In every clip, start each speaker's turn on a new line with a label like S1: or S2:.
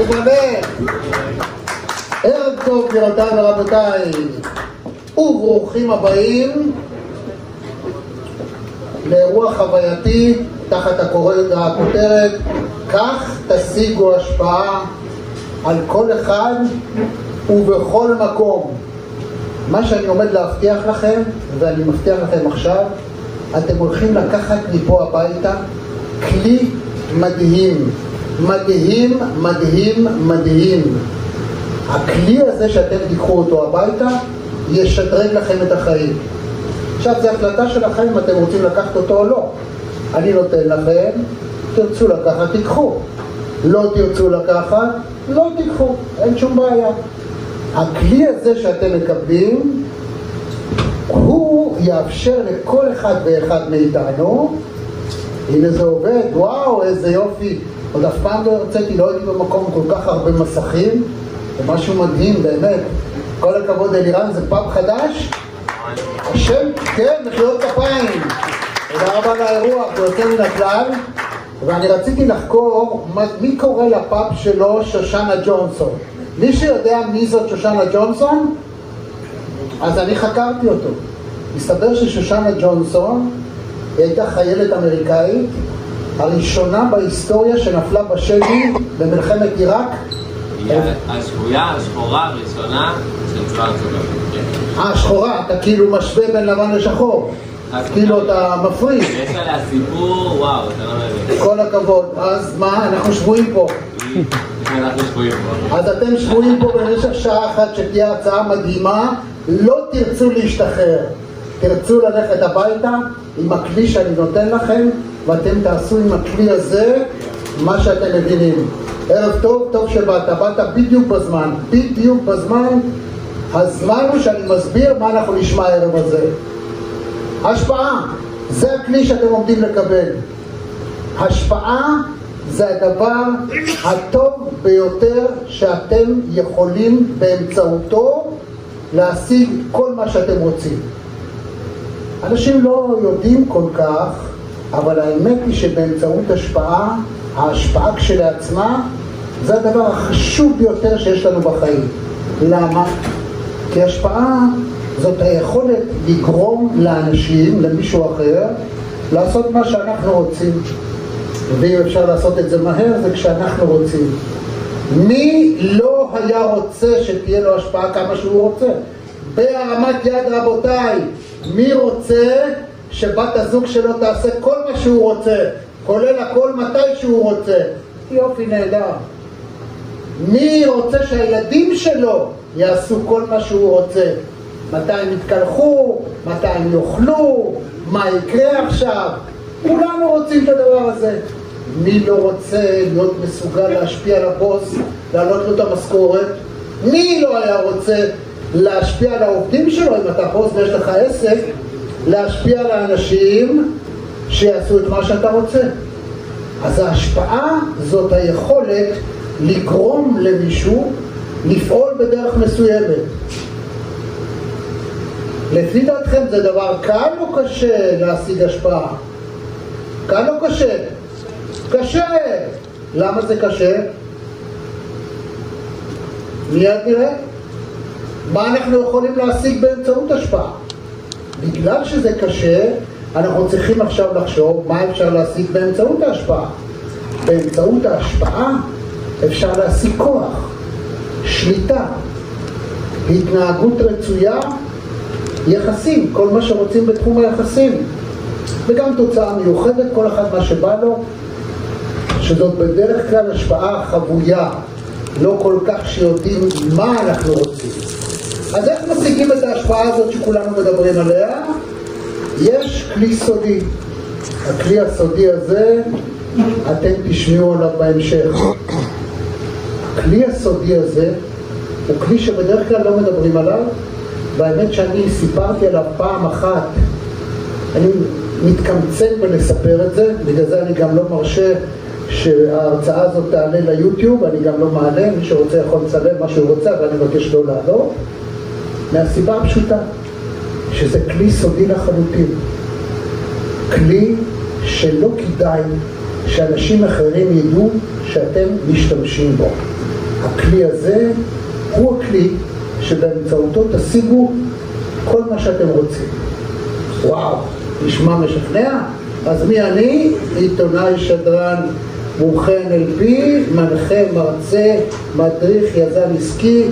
S1: ערב טוב גבירותיי ורבותיי, וברוכים הבאים לאירוע חווייתי תחת הכותרת כך תשיגו השפעה על כל אחד ובכל מקום. מה שאני עומד להבטיח לכם, ואני מבטיח לכם עכשיו, אתם הולכים לקחת מפה הביתה כלי מדהים, מדהים, מדהים, מדהים. הכלי הזה שאתם תיקחו אותו הביתה ישדרג לכם את החיים. עכשיו זה החלטה שלכם אם אתם רוצים לקחת אותו או לא. אני נותן לכם, תרצו לקחת תיקחו, לא תרצו לקחת לא תיקחו, אין שום בעיה. הכלי הזה שאתם מקבלים הוא יאפשר לכל אחד ואחד מאיתנו, הנה זה עובד, וואו איזה יופי, עוד אף פעם לא הרציתי, לא הייתי במקום כל כך הרבה מסכים, זה משהו מדהים באמת, כל הכבוד אלירן, זה פאב חדש? השם, כן, מחיאות כפיים, תודה רבה לאירוע, זה יוצא מן הכלל. ואני רציתי לחקור מי קורא לפאב שלו שושנה ג'ונסון. מי שיודע מי זאת שושנה ג'ונסון? אז אני חקרתי אותו. מסתבר ששושנה ג'ונסון הייתה חיילת אמריקאית הראשונה בהיסטוריה שנפלה בשבי במלחמת עיראק.
S2: היא השבויה השחורה הראשונה של צבא ארצות הברית.
S1: שחורה, אתה כאילו משווה בין לבן לשחור, כאילו אתה מפריד.
S2: יש עליה סיפור, וואו, אתה לא מבין.
S1: כל הכבוד. אז מה, אנחנו שבועים פה.
S2: אנחנו שבועים פה.
S1: אז אתם שבועים פה במשך שעה אחת שתהיה הצעה מדהימה, לא תרצו להשתחרר, תרצו ללכת הביתה עם הכלי שאני נותן לכם, ואתם תעשו עם הכלי הזה מה שאתם מבינים. ערב טוב, טוב שבאת, באת בדיוק בזמן, בדיוק בזמן. הזמן הוא שאני מסביר מה אנחנו נשמע הערב הזה. השפעה, זה הכלי שאתם עומדים לקבל. השפעה זה הדבר הטוב ביותר שאתם יכולים באמצעותו להשיג כל מה שאתם רוצים. אנשים לא יודעים כל כך, אבל האמת היא שבאמצעות השפעה, ההשפעה כשלעצמה זה הדבר החשוב ביותר שיש לנו בחיים. למה? כי השפעה זאת היכולת לגרום לאנשים, למישהו אחר, לעשות מה שאנחנו רוצים. ואם אפשר לעשות את זה מהר, זה כשאנחנו רוצים. מי לא היה רוצה שתהיה לו השפעה כמה שהוא רוצה? בהרמת יד רבותיי, מי רוצה שבת הזוג שלו תעשה כל מה שהוא רוצה, כולל הכל מתי שהוא רוצה? יופי, נהדר. מי רוצה שהילדים שלו יעשו כל מה שהוא רוצה? מתי הם יתקלחו, מתי הם יאכלו, מה יקרה עכשיו? כולנו רוצים את הדבר הזה. מי לא רוצה להיות מסוגל להשפיע על הבוס, להעלות לו את המשכורת? מי לא היה רוצה להשפיע על העובדים שלו, אם אתה בוס ויש לך עסק, להשפיע על האנשים שיעשו את מה שאתה רוצה? אז ההשפעה זאת היכולת לגרום למישהו לפעול בדרך מסוימת. לפי דעתכם זה דבר קל או קשה להשיג השפעה? קל או קשה? קשה. למה זה קשה? מיד נראה. מה אנחנו יכולים להשיג באמצעות השפעה? בגלל שזה קשה, אנחנו צריכים עכשיו לחשוב מה אפשר להשיג באמצעות ההשפעה. באמצעות ההשפעה אפשר להשיג כוח, שליטה, התנהגות רצויה, יחסים, כל מה שרוצים בתחום היחסים, וגם תוצאה מיוחדת, כל אחד מה שבא לו, שזאת בדרך כלל השפעה חבויה, לא כל כך שיודעים מה אנחנו רוצים. אז איך משיגים את ההשפעה הזאת שכולנו מדברים עליה? יש כלי סודי. הכלי הסודי הזה, אתם תשמעו עליו בהמשך. הכלי הסודי הזה הוא כלי שבדרך כלל לא מדברים עליו, והאמת שאני סיפרתי עליו פעם אחת, אני מתקמצן בלספר את זה, בגלל זה אני גם לא מרשה שההרצאה הזאת תעלה ליוטיוב, אני גם לא מעלה, מי שרוצה יכול לצלם מה שהוא רוצה, אבל אני מבקש לא לעלות, מהסיבה הפשוטה, שזה כלי סודי לחלוטין, כלי שלא כדאי שאנשים אחרים ידעו שאתם משתמשים בו. הכלי הזה הוא הכלי שבאמצעותו תשיגו כל מה שאתם רוצים. וואו, נשמע משכנע? אז מי אני? עיתונאי, שדרן, מומחה NLP, מנחה, מרצה, מדריך, יזם עסקי.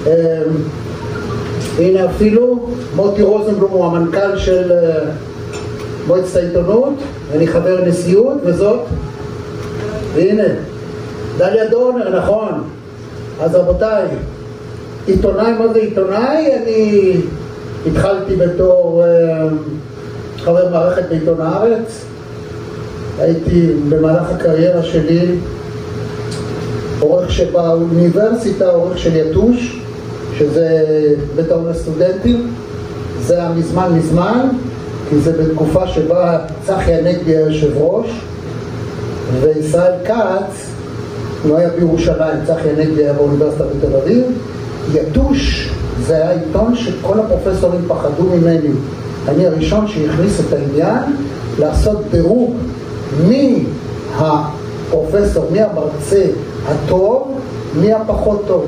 S1: הנה אפילו מוטי רוזנבלום הוא המנכ"ל של מועצת העיתונות, אני חבר נשיאות, וזאת והנה דליה דורנר, נכון. אז רבותיי, עיתונאי, מה זה עיתונאי? אני התחלתי בתור חבר מערכת בעיתון הארץ. הייתי במהלך הקריירה שלי עורך שבאוניברסיטה, עורך של יתוש, שזה בית ההון הסטודנטים. זה היה מזמן, כי זה בתקופה שבה צחי הנגבי היושב ראש, וישראל כץ, הוא היה בירושלים, צחי הנגבי היה באוניברסיטה בתל אביב. יתוש זה היה עיתון שכל הפרופסורים פחדו ממני. אני הראשון שהכניס את העניין לעשות דירוג מי הפרופסור, מי המרצה הטוב, מי הפחות טוב.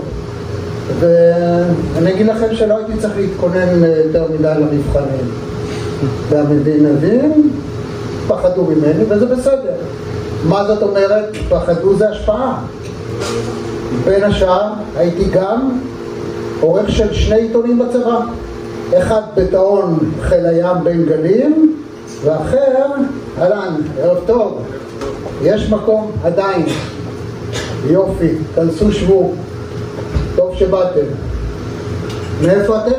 S1: ואני אגיד לכם שלא הייתי צריך להתכונן יותר מדי למבחנים. והמבין פחדו ממני, וזה בסדר. מה זאת אומרת? פחדו זה השפעה. בין השאר הייתי גם עורך של 2 עיתונים בצבא. אחד בתאון חיל הים בין גלים, ואחר, אהלן, ערב טוב, יש מקום עדיין, יופי, כנסו שבו, טוב שבאתם. מאיפה אתם?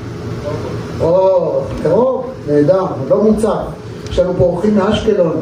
S1: או, קרוב, נהדר, לא מוצא. יש לנו פה אורחים מאשקלון.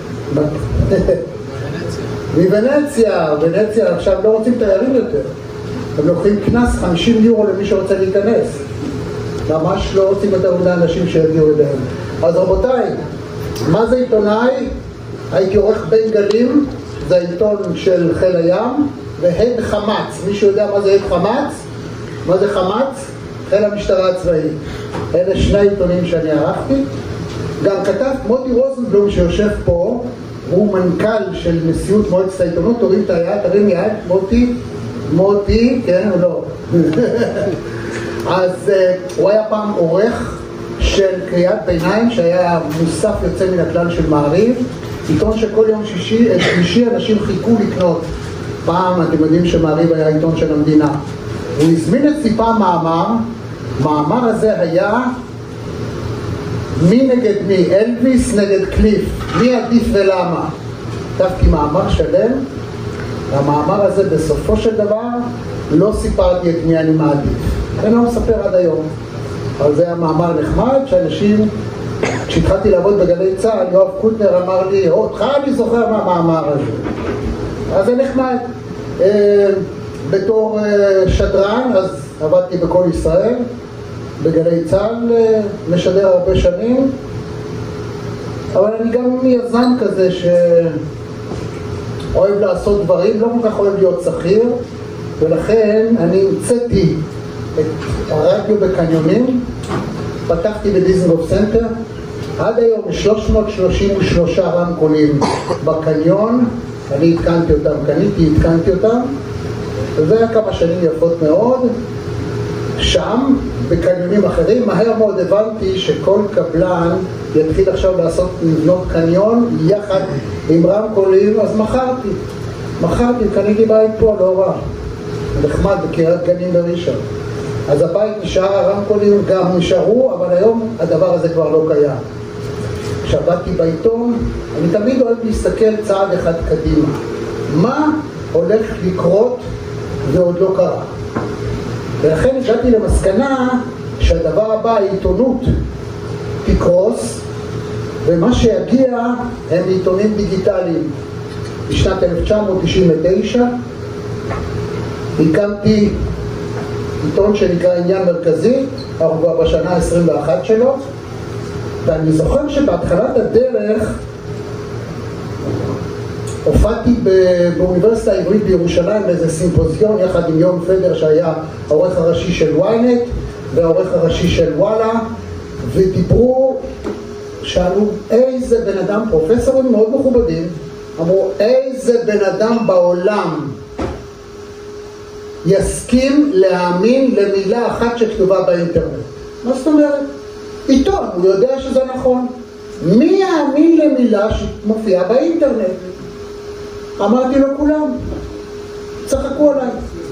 S1: מוונציה, ונציה עכשיו לא רוצים תיירים יותר. הם לוקחים כנס 50 יורו למי שרוצה להיכנס. ממש לא רוצים יותר מדי אנשים שיגיעו אליהם. אז רבותיי, מה זה עיתונאי? הייתי עורך בין גלים, זה העיתון של חיל הים, והד חמץ. מישהו יודע מה זה הד חמץ? מה זה חמץ? חיל המשטרה הצבאית. אלה 2 עיתונים שאני ערכתי. גם כתב מוטי רוזנבלום שיושב פה, הוא מנכ"ל של נשיאות מועצת העיתונות. תורים את היד, תרים יד, מוטי, כן או לא? אז הוא היה פעם עורך של קריאת ביניים, שהיה מוסף יוצא מן הכלל של מעריב, עיתון שכל יום שלישי אנשים חיכו לקנות. פעם, אתם יודעים שמעריב היה עיתון של המדינה. הוא הזמין אצלי פעם מאמר הזה היה מי נגד מי, אלוויס נגד קליף, מי עדיף ולמה. כתבתי מאמר שלם. המאמר הזה בסופו של דבר לא סיפרתי את מי אני מעדיף, אני לא מספר עד היום. אבל זה היה מאמר נחמד שאנשים, כשהתחלתי לעבוד בגלי צה"ל, יואב קוטנר אמר לי, אותך אני זוכר מהמאמר הזה. אז זה נחמד. בתור שדרן, אז עבדתי בכל ישראל, בגלי צה"ל, משדר הרבה שנים, אבל אני גם יזם כזה שאוהב לעשות דברים, לא כל כך אוהב להיות שכיר, ולכן אני המצאתי את הרדיו בקניונים, פתחתי בדיזנגוף סנטר, עד היום 333 רמקולים בקניון, אני התקנתי אותם, התקנתי אותם, וזה היה כמה שנים יפות מאוד. שם, בקניונים אחרים, מהר מאוד הבנתי שכל קבלן יתחיל עכשיו לבנות קניון יחד עם רמקולים, אז מכרתי, קניתי בית פה, לא רע, נחמד בקריית גנים בראשון. אז הבית נשאר, הרמקולים גם נשארו, אבל היום הדבר הזה כבר לא קיים. כשעבדתי בעיתון, אני תמיד אוהב להסתכל צעד אחד קדימה. מה הולך לקרות ועוד לא קרה? ולכן הגעתי למסקנה שהדבר הבא, העיתונות תקרוס, ומה שיגיע הם עיתונים דיגיטליים. בשנת 1999 הקמתי עיתון שנקרא עניין מרכזי, אנחנו כבר בשנה ה-21 שלו, ואני זוכר שבהתחלת הדרך הופעתי באוניברסיטה העברית בירושלים באיזה סימפוזיון יחד עם יום פדר שהיה העורך הראשי של ynet והעורך הראשי של וואלה, ודיברו, שאלו איזה בן אדם, פרופסורים מאוד מכובדים, אמרו איזה בן אדם בעולם יסכים להאמין למילה אחת שכתובה באינטרנט? מה זאת אומרת? עיתון, הוא יודע שזה נכון. מי יאמין למילה שמופיעה באינטרנט? אמרתי לו כולם. צחקו עליי.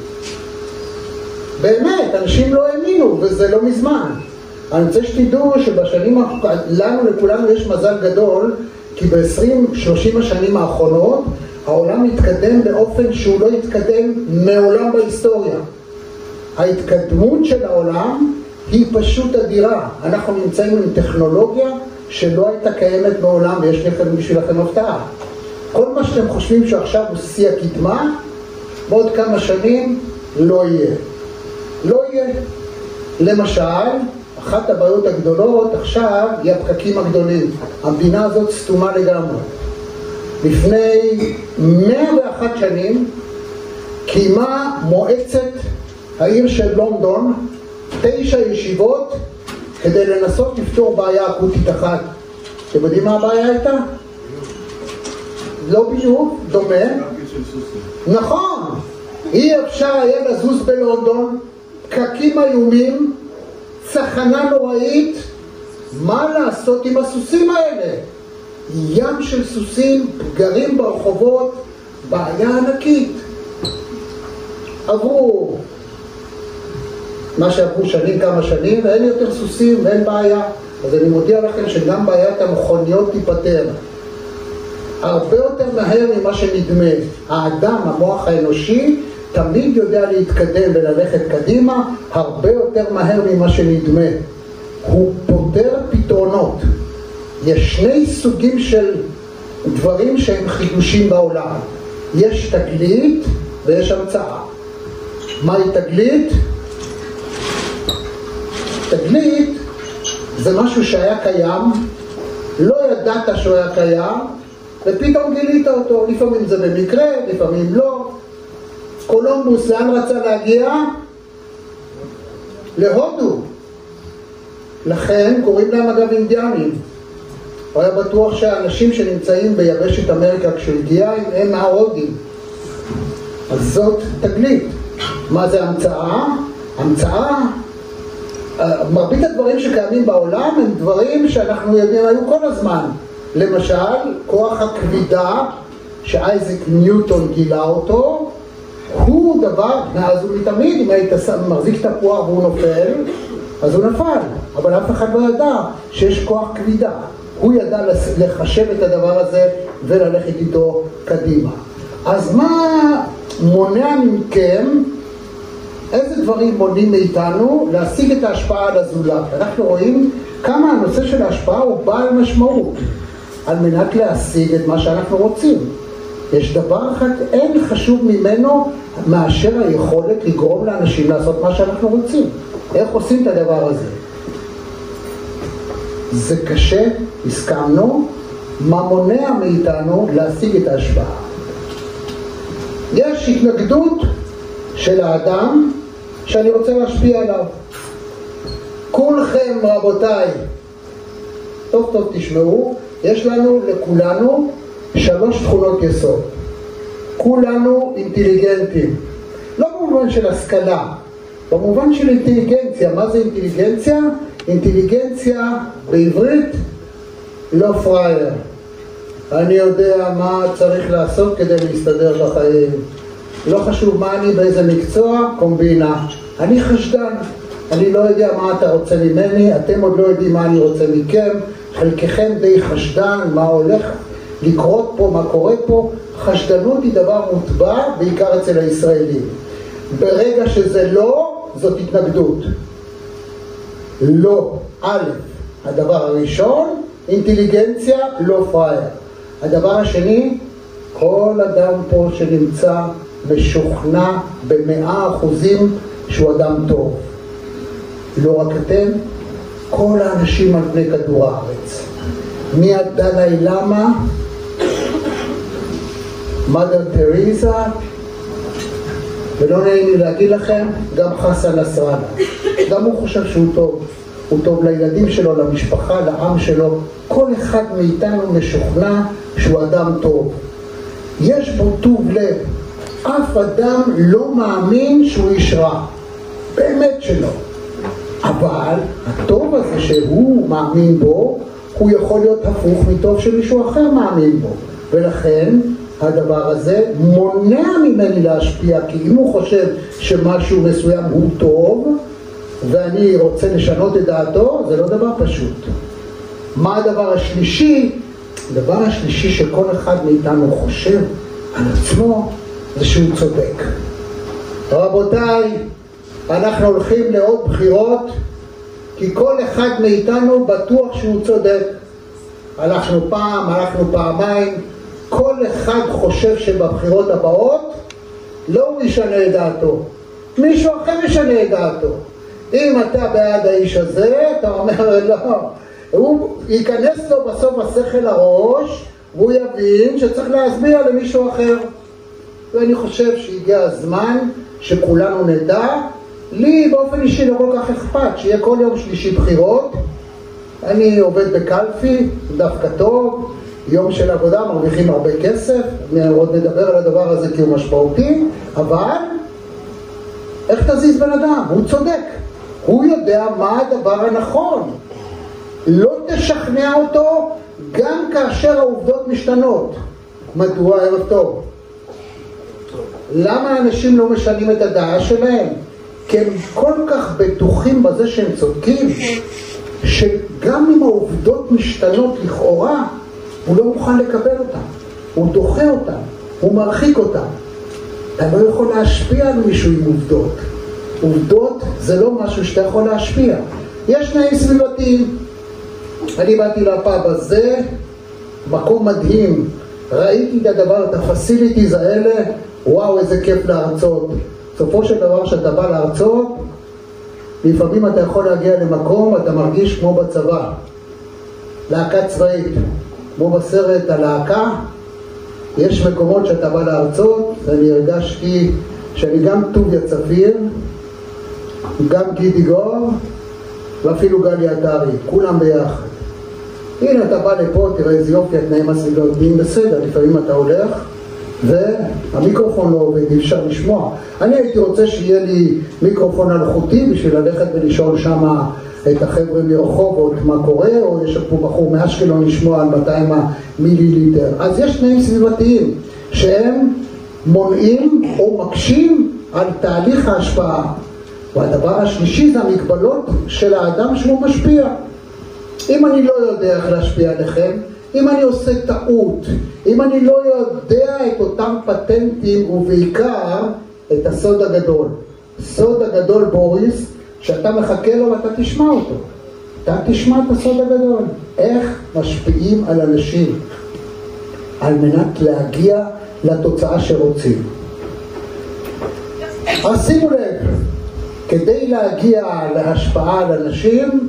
S1: באמת, אנשים לא האמינו, וזה לא מזמן. אני רוצה שתדעו שבשנים, לנו לכולנו יש מזל גדול, כי ב-20-30 השנים האחרונות, העולם מתקדם באופן שהוא לא התקדם מעולם בהיסטוריה. ההתקדמות של העולם היא פשוט אדירה. אנחנו נמצאים עם טכנולוגיה שלא הייתה קיימת מעולם, ויש לכם בשבילכם הפתעה. כל מה שאתם חושבים שעכשיו הוא שיא הקדמה, בעוד כמה שנים לא יהיה. לא יהיה. למשל, אחת הבעיות הגדולות עכשיו היא הפקקים הגדולים. המדינה הזאת סתומה לגמרי. לפני 101 שנים קיימה מועצת העיר של לונדון 9 ישיבות כדי לנסות לפתור בעיה אקוטית אחת. אתם יודעים מה הבעיה הייתה? לא בדיוק, דומה. נכון. אי אפשר היה לזוז בלונדון, פקקים איומים, צחנה נוראית. מה לעשות עם הסוסים האלה? ים של סוסים, גרים ברחובות, בעיה ענקית. עברו מה שעברו שנים, כמה שנים, ואין יותר סוסים ואין בעיה. אז אני מודיע לכם שגם בעיית המכוניות תיפטר. הרבה יותר מהר ממה שנדמה. האדם, המוח האנושי, תמיד יודע להתקדם וללכת קדימה, הרבה יותר מהר ממה שנדמה. הוא פותר פתרונות. יש שני סוגים של דברים שהם חידושים בעולם. יש תגלית ויש המצאה. מהי תגלית? תגלית זה משהו שהיה קיים, לא ידעת שהוא היה קיים, ופתאום גילית אותו. לפעמים זה במקרה, לפעמים לא. קולומבוס לאן רצה להגיע? להודו. לכן קוראים להם אגב אינדיאנים. הוא היה בטוח שהאנשים שנמצאים ביבשת אמריקה כשהוא הגיע הם ההודים. אז זאת תגלית. מה זה המצאה? המצאה, מרבית הדברים שקיימים בעולם הם דברים שאנחנו יודעים היו כל הזמן. למשל, כוח הכבידה שאייזק ניוטון גילה אותו, הוא דבר, מאז ומתמיד, אם היית מחזיק תפוח והוא נופל, אז הוא נפל. אבל אף אחד לא ידע שיש כוח כבידה. הוא ידע לחשב את הדבר הזה וללכת איתו קדימה. אז מה מונע מכם, איזה דברים מונעים מאיתנו להשיג את ההשפעה על הזולת? אנחנו רואים כמה הנושא של ההשפעה הוא בעל משמעות על מנת להשיג את מה שאנחנו רוצים. יש דבר אחד, אין חשוב ממנו מאשר היכולת לגרום לאנשים לעשות מה שאנחנו רוצים. איך עושים את הדבר הזה? זה קשה, הסכמנו, מה מונע מאיתנו להשיג את ההשפעה. יש התנגדות של האדם שאני רוצה להשפיע עליו. כולכם רבותיי, טוב טוב תשמעו, יש לנו לכולנו 3 תכונות יסוד. כולנו אינטליגנטים, לא במובן של השכלה, במובן של אינטליגנציה. מה זה אינטליגנציה? אינטליגנציה בעברית לא פרייר. אני יודע מה צריך לעשות כדי להסתדר בחיים. לא חשוב מה אני, באיזה מקצוע, קומבינה. אני חשדן. אני לא יודע מה אתה רוצה ממני, אתם עוד לא יודעים מה אני רוצה מכם. חלקכם די חשדן, מה הולך לקרות פה, מה קורה פה. חשדנות היא דבר מוטבע, בעיקר אצל הישראלים. ברגע שזה לא, זאת התנגדות. לא. א', הדבר הראשון, אינטליגנציה, לא פרייר. הדבר השני, כל אדם פה שנמצא משוכנע ב100% שהוא אדם טוב. לא רק אתם, כל האנשים על פני כדור הארץ. מהדלאי למה, מדר תריזה, ולא נעים לי להגיד לכם, גם חסן נסראללה. גם הוא חושב שהוא טוב. הוא טוב לילדים שלו, למשפחה, לעם שלו. כל אחד מאיתנו משוכנע שהוא אדם טוב. יש בו טוב לב. אף אדם לא מאמין שהוא איש רע, באמת שלא. אבל הטוב הזה שהוא מאמין בו, הוא יכול להיות הפוך מטוב שמישהו אחר מאמין בו. ולכן הדבר הזה מונע ממני להשפיע, כי אם הוא חושב שמשהו מסוים הוא טוב, ואני רוצה לשנות את דעתו, זה לא דבר פשוט. מה הדבר השלישי? הדבר השלישי שכל אחד מאיתנו חושב על עצמו, זה שהוא צודק. רבותיי, אנחנו הולכים לעוד בחירות, כי כל אחד מאיתנו בטוח שהוא צודק. הלכנו פעם, הלכנו פעמיים, כל אחד חושב שבבחירות הבאות לא הוא ישנה את דעתו, מישהו אחר ישנה את דעתו. אם אתה בעד האיש הזה, אתה אומר לא, הוא ייכנס לו בסוף השכל הראש, והוא יבין שצריך להסביר למישהו אחר. ואני חושב שהגיע הזמן שכולנו נדע, לי באופן אישי לא כל כך אכפת, שיהיה כל יום שלישי בחירות, אני עובד בקלפי, דווקא טוב, יום של עבודה, מרוויחים הרבה כסף, עוד נדבר על הדבר הזה כי הוא משמעותי, אבל איך תזיז בן אדם? הוא צודק, הוא יודע מה הדבר הנכון. לא תשכנע אותו גם כאשר העובדות משתנות. מדוע? ערב טוב. למה אנשים לא משנים את הדעה שלהם? כי הם כל כך בטוחים בזה שהם צודקים, שגם אם העובדות משתנות לכאורה, הוא לא מוכן לקבל אותם, הוא דוחה אותם, הוא מרחיק אותם. אתה לא יכול להשפיע על מישהו עם עובדות. עובדות זה לא משהו שאתה יכול להשפיע. יש תנאים סביבתיים. אני באתי לפאב הזה, מקום מדהים, ראיתי את הדבר, את הפסיליטיז האלה, וואו איזה כיף להרצות. בסופו של דבר שאתה בא להרצות, לפעמים אתה יכול להגיע למקום, אתה מרגיש כמו בצבא, להקה צבאית, כמו בסרט הלהקה. יש מקומות שאתה בא להרצות, ואני הרגשתי שאני גם טוביה צפיר, גם גידי גור, ואפילו גלי עטרי, כולם ביחד. הנה אתה בא לפה, תראה איזה יופי, התנאים הסביבתיים בסדר, לפעמים אתה הולך, והמיקרופון לא עובד, אי אפשר לשמוע. אני הייתי רוצה שיהיה לי מיקרופון אלחוטי בשביל ללכת ולשאול שם את החבר'ה מרחובות מה קורה, או יש פה בחור מאשקלון לשמוע על 200 מיליליטר. אז יש תנאים סביבתיים שהם מונעים או מקשים על תהליך ההשפעה. והדבר השלישי זה המגבלות של האדם שהוא משפיע. אם אני לא יודע איך להשפיע עליכם, אם אני עושה טעות, אם אני לא יודע את אותם פטנטים, ובעיקר את הסוד הגדול. סוד הגדול, בוריס, שאתה מחכה לו ואתה תשמע אותו. אתה תשמע את הסוד הגדול. איך משפיעים על אנשים על מנת להגיע לתוצאה שרוצים. אז שימו לב, כדי להגיע להשפעה על אנשים,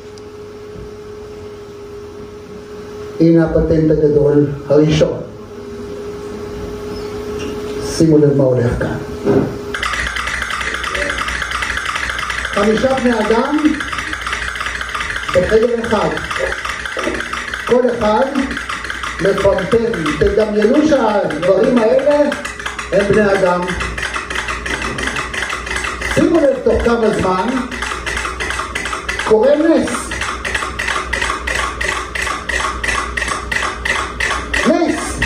S1: הנה הפטנט הגדול הראשון. שימו לב מה הולך כאן. 5 בני אדם בחדר אחד. כל אחד מפמפם. תדמיינו שהדברים האלה הם בני אדם. שימו לב תוך כמה זמן קורה נס. נס.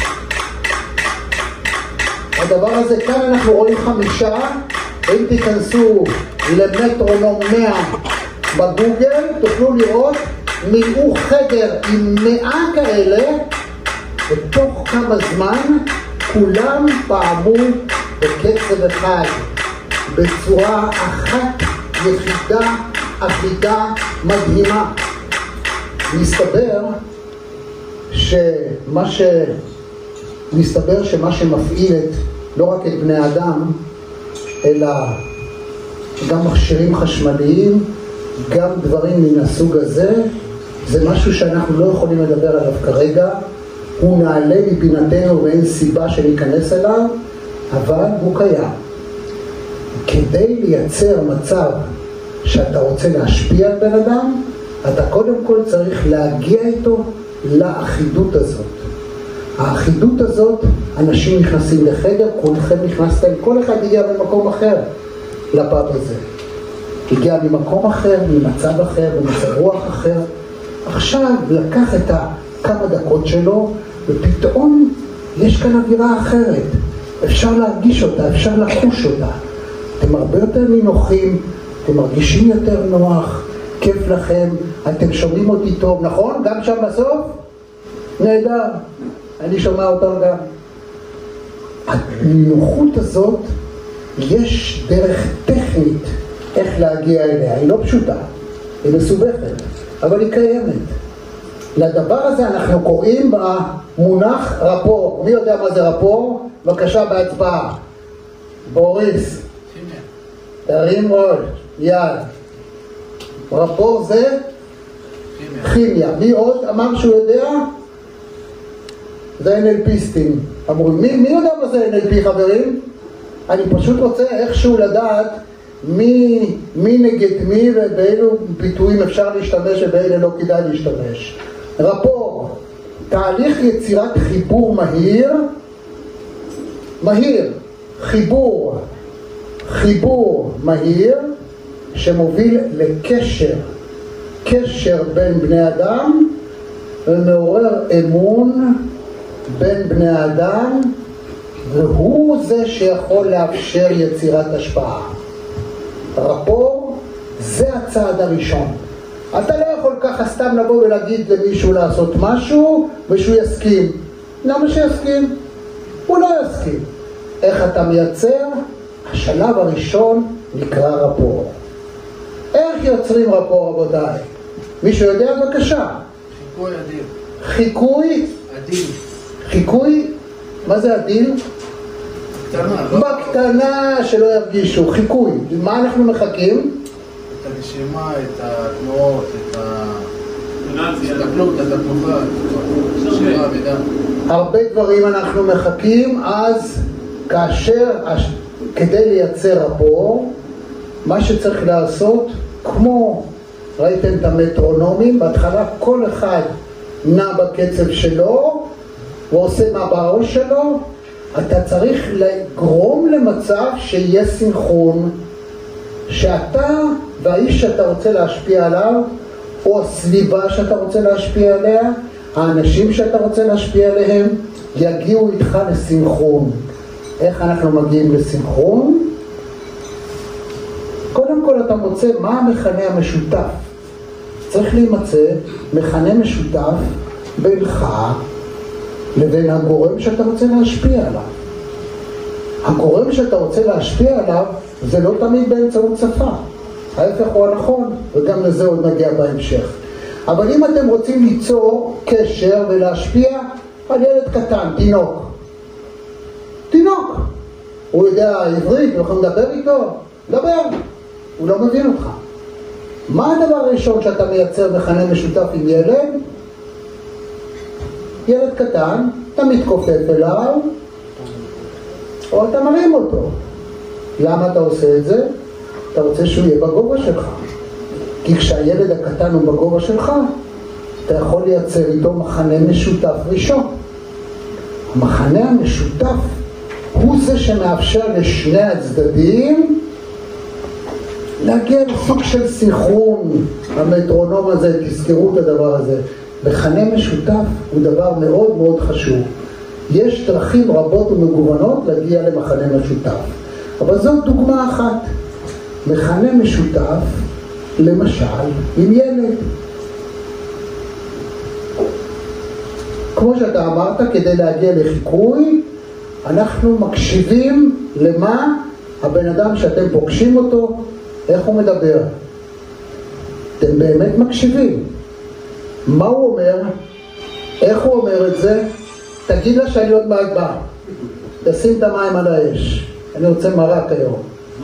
S1: הדבר הזה כאן אנחנו רואים 5. אם תיכנסו למטרונום 100 בגוגל תוכלו לראות מילאו חדר עם 100 כאלה, ותוך כמה זמן כולם פעמו בקצב אחד, בצורה אחת יחידה, אחידה, מדהימה. מסתבר שמה שמפעיל לא רק את בני אדם, אלא גם מכשירים חשמליים, גם דברים מן הסוג הזה, זה משהו שאנחנו לא יכולים לדבר עליו כרגע. הוא נעלה מפינתנו ואין סיבה שניכנס אליו, אבל הוא קיים. כדי לייצר מצב שאתה רוצה להשפיע על בן אדם, אתה קודם כל צריך להגיע איתו לאחידות הזאת. האחידות הזאת, אנשים נכנסים לחדר, כולכם נכנסתם, כל אחד הגיע ממקום אחר לפאב הזה. הגיע ממקום אחר, ממצב אחר, במצב רוח אחר. עכשיו לקח את כמה דקות שלו, ופתאום יש כאן אווירה אחרת. אפשר להרגיש אותה, אפשר לחוש אותה. אתם הרבה יותר נינוחים, אתם מרגישים יותר נוח, כיף לכם, אתם שומעים אותי טוב, נכון? גם שם בסוף? נהדר, אני שומע אותם גם. הנינוחות הזאת, יש דרך טכנית איך להגיע אליה, היא לא פשוטה, היא מסובכת, אבל היא קיימת. לדבר הזה אנחנו קוראים במונח רפור. מי יודע מה זה רפור? בבקשה בהצבעה. בוריס. תרים ראש, יד. רפור זה? כימיה. מי עוד אמר שהוא יודע? זה NLPיסטים. אמרו, מי יודע מה זה NLP חברים? אני פשוט רוצה איכשהו לדעת מי נגד מי ובאילו ביטויים אפשר להשתמש ובאילו לא כדאי להשתמש. רפור, תהליך יצירת חיבור מהיר, חיבור מהיר שמוביל קשר בין בני אדם ומעורר אמון בין בני אדם, והוא זה שיכול לאפשר יצירת השפעה. רפור זה הצעד הראשון. אתה לא יכול ככה סתם לבוא ולהגיד למישהו לעשות משהו ושהוא יסכים. למה שיסכים? הוא לא יסכים. איך אתה מייצר? השלב הראשון נקרא רפור. איך יוצרים רפור רבותיי? מישהו יודע? בבקשה.
S3: חיקוי עדין.
S1: חיקוי?
S3: עדין.
S1: חיקוי? מה זה עדין? בקטנה שלא ירגישו. חיקוי. מה אנחנו מחכים?
S3: את הנשימה, את התנועות, את ההסתכלות, את התנוחה, את השירה, מידה.
S1: הרבה דברים אנחנו מחכים, אז כאשר, כדי לייצר רפור, מה שצריך לעשות, כמו ראיתם את המטרונומים, בהתחלה כל אחד נע בקצב שלו, ועושה מה בראש שלו, אתה צריך לגרום למצב שיהיה סינכרון, שאתה והאיש שאתה רוצה להשפיע עליו, או הסביבה שאתה רוצה להשפיע עליה, האנשים שאתה רוצה להשפיע עליהם, יגיעו איתך לסינכרון. איך אנחנו מגיעים לסינכרון? קודם כל אתה מוצא מה המכנה המשותף. צריך להימצא מכנה משותף בינך לבין הגורם שאתה רוצה להשפיע עליו. הגורם שאתה רוצה להשפיע עליו זה לא תמיד באמצעות שפה. ההפך הוא הנכון, וגם לזה עוד נגיע בהמשך. אבל אם אתם רוצים ליצור קשר ולהשפיע על ילד קטן, תינוק, הוא יודע עברית, הוא יכול לדבר איתו, דבר, הוא לא מבין אותך. מה הדבר הראשון שאתה מייצר מכנה משותף עם ילד קטן, אתה מתכופף אליו, או אתה מרים אותו. למה אתה עושה את זה? אתה רוצה שהוא יהיה בגובה שלך. כי כשהילד הקטן הוא בגובה שלך, אתה יכול לייצר איתו מכנה משותף ראשון. המכנה המשותף הוא זה שמאפשר לשני הצדדים להגיע לסוג של סינכרון. המטרונום הזה, תזכרו את הדבר הזה. מכנה משותף הוא דבר מאוד מאוד חשוב. יש דרכים רבות ומגוונות להגיע למכנה משותף. אבל זאת דוגמה אחת. מכנה משותף, למשל, עם ילד. כמו שאתה אמרת, כדי להגיע לחיקוי, אנחנו מקשיבים למה הבן אדם שאתם פוגשים אותו, איך הוא מדבר. אתם באמת מקשיבים. מה הוא אומר? איך הוא אומר את זה? תגיד לה שאני עוד מעט בא. תשים את המים על האש. אני רוצה מרק היום.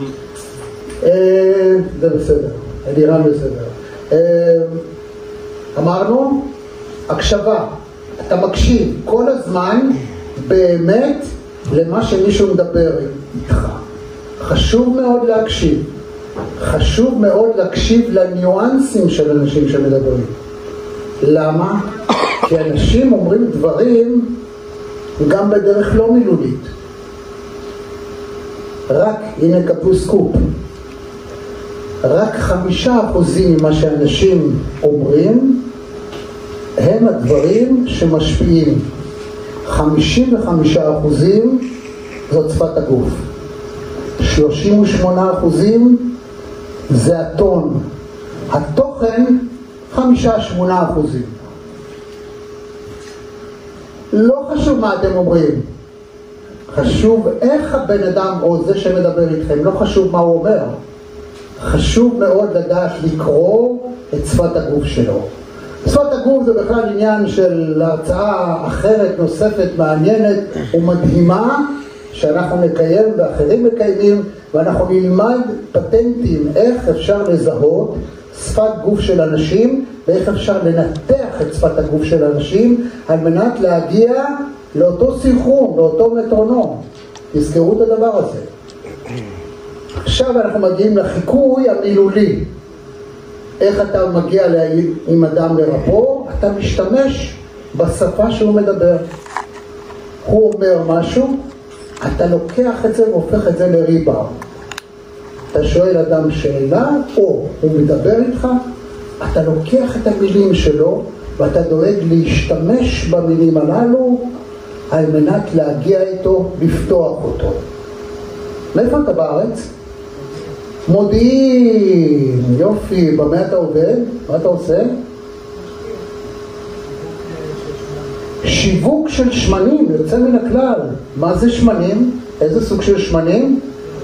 S1: זה בסדר. אלירן בסדר. אמרנו, הקשבה. אתה מקשיב כל הזמן באמת למה שמישהו מדבר איתך. חשוב מאוד להקשיב. חשוב מאוד להקשיב לניואנסים של אנשים שמדברים. למה? כי אנשים אומרים דברים גם בדרך לא מילולית. רק, הנה קפלו סקופ, רק 5% ממה שאנשים אומרים הם הדברים שמשפיעים. 55% זאת שפת הגוף. 38% זה הטון. התוכן 5-8%. לא חשוב מה אתם אומרים. חשוב איך הבן אדם או זה שמדבר איתכם, לא חשוב מה הוא אומר. חשוב מאוד לדעת לקרוא את שפת הגוף שלו. שפת הגוף זה בכלל עניין של הרצאה אחרת, נוספת, מעניינת ומדהימה, שאנחנו נקיים ואחרים מקיימים, ואנחנו נלמד פטנטים איך אפשר לזהות שפת גוף של אנשים, ואיך אפשר לנתח את שפת הגוף של אנשים, על מנת להגיע לאותו סינכרון, לאותו מטרונום. תזכרו את הדבר הזה. עכשיו אנחנו מגיעים לחיקוי המילולי. איך אתה מגיע עם אדם לרפור? אתה משתמש בשפה שהוא מדבר. הוא אומר משהו, אתה לוקח את זה והופך את זה לריבה. אתה שואל אדם שאלה, או הוא מדבר איתך, אתה לוקח את המילים שלו, ואתה דואג להשתמש במילים הללו, על מנת להגיע איתו, לפתוח אותו. מאיפה אתה בארץ? מודיעין, יופי, במה אתה עובד? מה אתה עושה? שיווק של שמנים, יוצא מן הכלל. מה זה שמנים? איזה סוג של שמנים?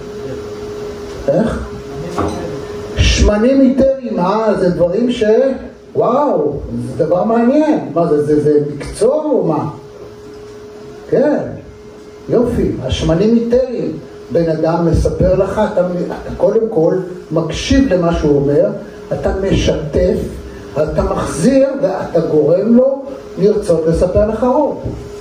S1: איך? שמנים איתרים, זה דברים וואו, זה דבר מעניין. מה זה מקצוע או מה? כן, יופי, השמנים איתרים. בן אדם מספר לך, אתה קודם כל מקשיב למה שהוא אומר, אתה משתף, אתה מחזיר ואתה גורם לו לרצות לספר לך עוד.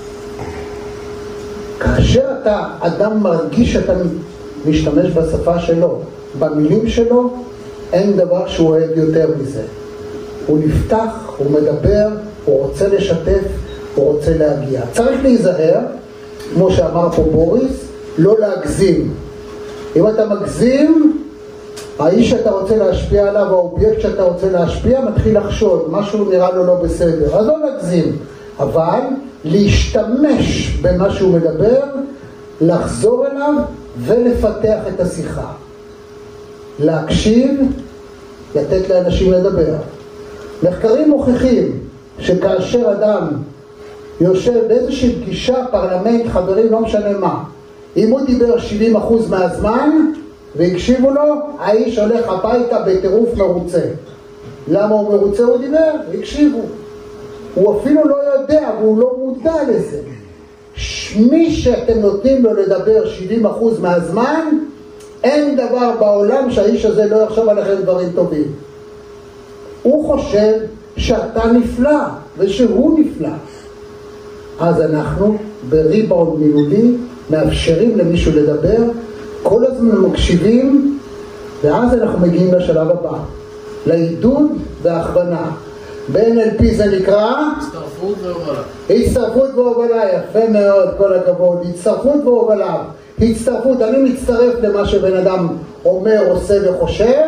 S1: כאשר אתה אדם מרגיש שאתה משתמש בשפה שלו, במילים שלו, אין דבר שהוא אוהב יותר מזה. הוא נפתח, הוא מדבר, הוא רוצה לשתף, הוא רוצה להגיע. צריך להיזהר, כמו שאמר פה בוריס, לא להגזים. אם אתה מגזים, האיש שאתה רוצה להשפיע עליו, האובייקט שאתה רוצה להשפיע, מתחיל לחשוד, משהו נראה לו לא בסדר. אז לא להגזים, אבל להשתמש במה שהוא מדבר, לחזור אליו ולפתח את השיחה. להקשיב, לתת לאנשים לדבר. מחקרים מוכיחים שכאשר אדם יושב באיזושהי פגישה, פרלמנט, חברים, לא משנה מה, אם הוא דיבר 70% מהזמן והקשיבו לו, האיש הולך הביתה בטירוף מרוצה. למה הוא מרוצה? הוא דיבר, הקשיבו. הוא אפילו לא יודע והוא לא מודע לזה. מי שאתם נותנים לו לדבר 70% מהזמן, אין דבר בעולם שהאיש הזה לא יחשוב עליכם דברים טובים. הוא חושב שאתה נפלא ושהוא נפלא. אז אנחנו בריבאונד מילולי מאפשרים למישהו לדבר, כל הזמן מקשיבים, ואז אנחנו מגיעים לשלב הבא, לעידוד וההכוונה. ב-NLP זה נקרא
S3: הצטרפות והובלה.
S1: הצטרפות והובלה, יפה מאוד, כל הכבוד. הצטרפות והובלה. הצטרפות, אני מצטרף למה שבן אדם אומר, עושה וחושב,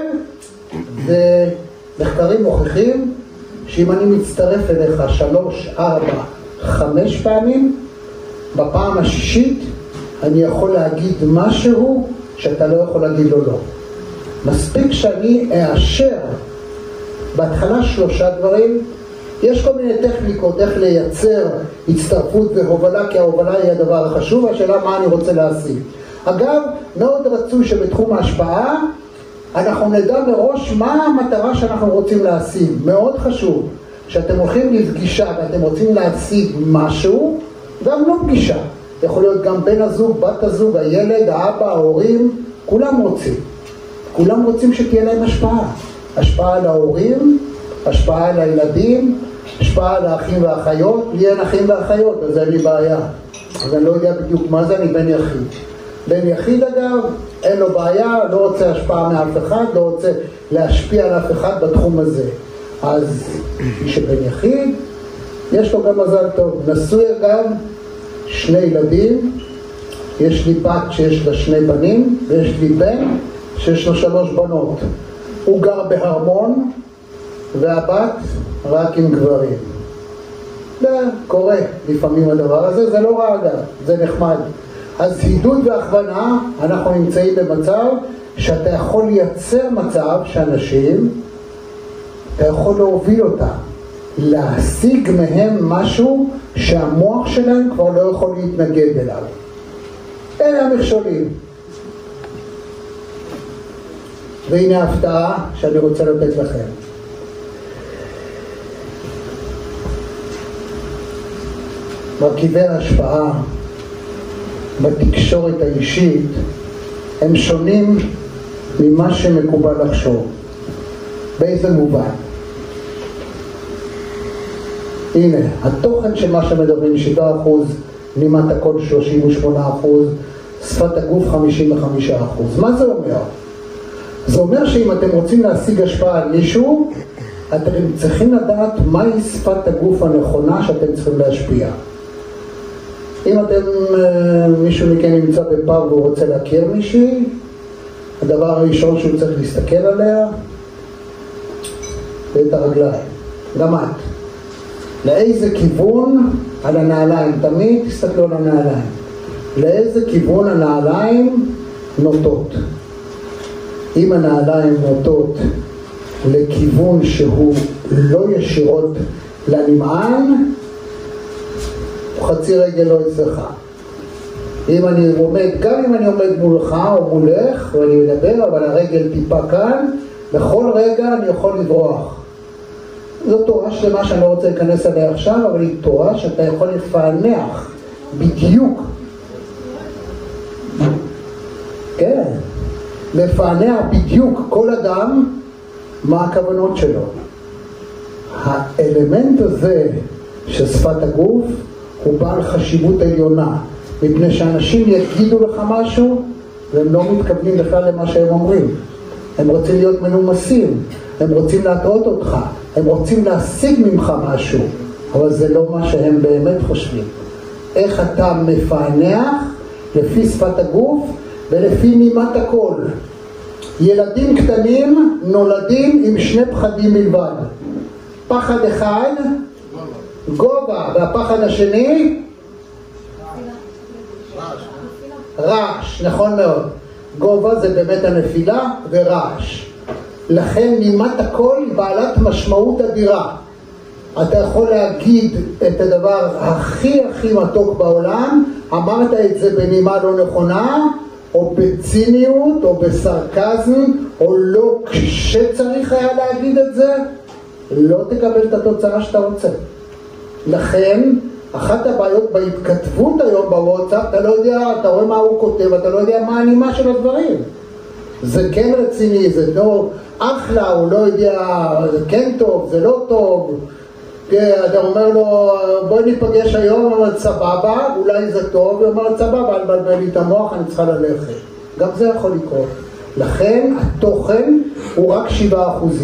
S1: ומחקרים מוכיחים שאם אני מצטרף אליך 3, 4, 5 פעמים, בפעם השישית אני יכול להגיד משהו שאתה לא יכול להגיד לו לא. מספיק שאני אאשר בהתחלה 3 דברים. יש כל מיני טכניקות איך לייצר הצטרפות והובלה, כי ההובלה היא הדבר החשוב. השאלה מה אני רוצה להשיג. אגב, מאוד רצוי שבתחום ההשפעה אנחנו נדע מראש מה המטרה שאנחנו רוצים להשיג. מאוד חשוב שאתם הולכים לפגישה ואתם רוצים להשיג משהו, גם לא פגישה. יכול להיות גם בן הזוג, בת הזוג, הילד, האבא, ההורים, כולם רוצים. כולם רוצים שתהיה להם השפעה. השפעה על ההורים, השפעה על הילדים, השפעה על האחים והאחיות. לי אין אחים ואחיות, אז אין לי בעיה. אז אני לא יודע בדיוק מה זה, אני בן יחיד. בן יחיד אגב, אין לו בעיה, לא רוצה השפעה מאף אחד, לא רוצה להשפיע על אף אחד בתחום הזה. אז מי שבן יחיד, יש לו גם מזל טוב. נשוי גם, 2 ילדים, יש לי בת שיש לה 2 בנים, ויש לי בן שיש לו 3 בנות. הוא גר בהרמון, והבת רק עם גברים. זה קורה לפעמים הדבר הזה, זה לא רע אגב, זה נחמד. אז עידוד והכוונה, אנחנו נמצאים במצב שאתה יכול לייצר מצב שאנשים, אתה יכול להוביל אותם, להשיג מהם משהו שהמוח שלהם כבר לא יכול להתנגד אליו. אלה המכשולים. והנה ההפתעה שאני רוצה לתת לכם. מרכיבי ההשפעה בתקשורת האישית הם שונים ממה שמקובל לחשוב. באיזה מובן? הנה, התוכן של מה שמדברים 7%, נימת הקול 38%, שפת הגוף 55%. מה זה אומר? זה אומר שאם אתם רוצים להשיג השפעה על מישהו, אתם צריכים לדעת מהי שפת הגוף הנכונה שאתם צריכים להשפיע. אם מישהו מכן נמצא בפאב והוא רוצה להכיר מישהי, הדבר הראשון שהוא צריך להסתכל עליה, זה את הרגליים. גם את. לאיזה כיוון על הנעליים, תמיד תסתכלו על הנעליים. לאיזה כיוון הנעליים נוטות. אם הנעליים נוטות לכיוון שהוא לא ישירות לנמען, חצי רגל לא אצלך. אם אני עומד, גם אם אני עומד מולך או מולך ואני מדבר, אבל הרגל טיפה כאן, בכל רגע אני יכול לברוח. זו תורה שלמה שאני לא רוצה להיכנס עליה עכשיו, אבל היא תורה שאתה יכול לפענח בדיוק. כן, לפענח בדיוק כל אדם מה הכוונות שלו. האלמנט הזה של שפת הגוף הוא בעל חשיבות עליונה, מפני שאנשים יגידו לך משהו והם לא מתכוונים בכלל למה שהם אומרים. הם רוצים להיות מנומסים, הם רוצים להטעות אותך, הם רוצים להשיג ממך משהו, אבל זה לא מה שהם באמת חושבים. איך אתה מפענח? לפי שפת הגוף ולפי נימת הקול. ילדים קטנים נולדים עם 2 פחדים מלבד. פחד אחד, גובה, והפחד השני, רעש, נכון מאוד. גובה זה באמת הנפילה ורעש. לכן נימת הקול היא בעלת משמעות אדירה. אתה יכול להגיד את הדבר הכי מתוק בעולם, אמרת את זה בנימה לא נכונה, או בציניות, או בסרקזם, או לא כשצריך היה להגיד את זה, לא תקבל את התוצאה שאתה רוצה. לכן, אחת הבעיות בהתכתבות היום בוואטסאפ, אתה לא יודע, אתה רואה מה הוא כותב, אתה לא יודע מה הנימה של הדברים. זה כן רציני, זה לא אחלה, הוא לא יודע, זה כן טוב, זה לא טוב. אתה אומר לו, בואי ניפגש היום, הוא אומר סבבה, אולי זה טוב, הוא אומר סבבה, אל בלבל לי את המוח, אני צריכה ללכת. גם זה יכול לקרות. לכן התוכן הוא רק 7%.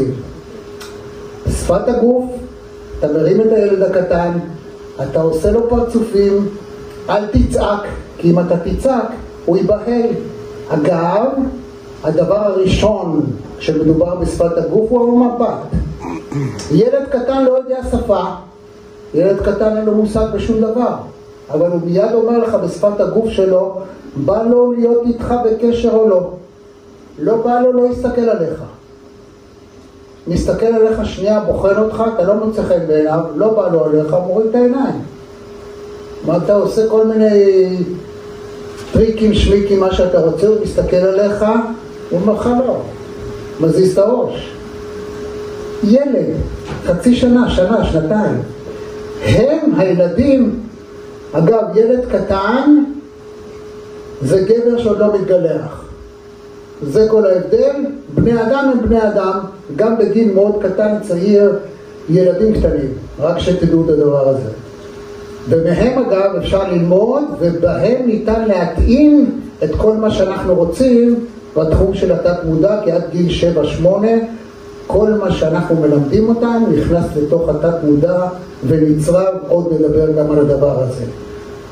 S1: שפת הגוף, אתה מרים את הילד הקטן, אתה עושה לו פרצופים, אל תצעק, כי אם אתה תצעק, הוא ייבהל. אגב, הדבר הראשון כשמדובר בשפת הגוף הוא המבט. ילד קטן לא יודע שפה, ילד קטן אין לו מושג בשום דבר, אבל הוא מיד אומר לך בשפת הגוף שלו, בא לו להיות איתך בקשר או לא. לא בא לו, לא יסתכל עליך. מסתכל עליך שנייה, בוחן אותך, אתה לא מוצא חן בעיניו, לא בא לו עליך, מוריד את העיניים. מה אתה עושה? כל מיני טריקים, שמיקים, מה שאתה רוצה, הוא מסתכל עליך, הוא אומר לך לא, מזיז את הראש. ילד, חצי שנה, שנה, שנתיים, הם הילדים. אגב, ילד קטן זה גבר שעוד לא מתגלח, זה כל ההבדל. בני אדם הם בני אדם, גם בגיל מאוד קטן, צעיר, ילדים קטנים, רק שתדעו את הדבר הזה. ומהם אגב אפשר ללמוד, ובהם ניתן להתאים את כל מה שאנחנו רוצים בתחום של התת מודע, כי עד גיל 7-8 כל מה שאנחנו מלמדים אותם נכנס לתוך התת מודע ונצרב. עוד נדבר גם על הדבר הזה.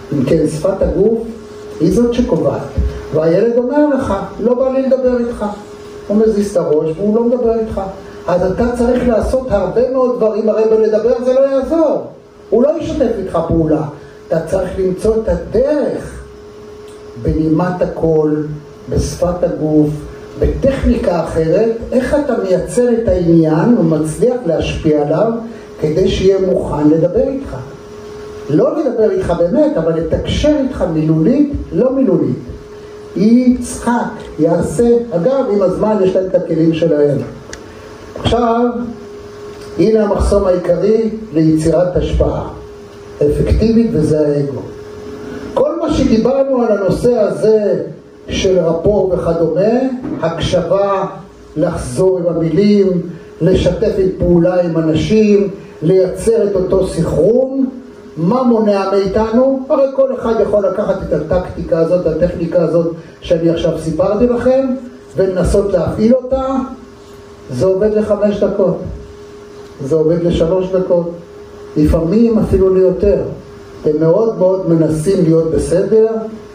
S1: אם כן, שפת הגוף היא זאת שקובעת. והילד אומר לך, לא בא לי לדבר איתך. הוא מזיז את הראש והוא לא מדבר איתך. אז אתה צריך לעשות הרבה מאוד דברים, הרי בלדבר זה לא יעזור. הוא לא ישתף איתך פעולה. אתה צריך למצוא את הדרך בנימת הקול, בשפת הגוף, בטכניקה אחרת, איך אתה מייצר את העניין ומצליח להשפיע עליו כדי שיהיה מוכן לדבר איתך. לא לדבר איתך באמת, אבל לתקשר איתך מילולית, לא מילולית. יצחק, יעשה, אגב, עם הזמן יש להם את הכלים שלהם. עכשיו, הנה המחסום העיקרי ליצירת השפעה אפקטיבית, וזה האגו. כל מה שדיברנו על הנושא הזה של רפור וכדומה, הקשבה, לחזור עם המילים, לשתף עם פעולה עם אנשים, לייצר את אותו סחרום, מה מונע מאיתנו? הרי כל אחד יכול לקחת את הטקטיקה הזאת, הטכניקה הזאת שאני עכשיו סיפרתי לכם, ולנסות להפעיל אותה. זה עובד ל5 דקות, זה עובד ל3 דקות, לפעמים אפילו ליותר. אתם מאוד מאוד מנסים להיות בסדר,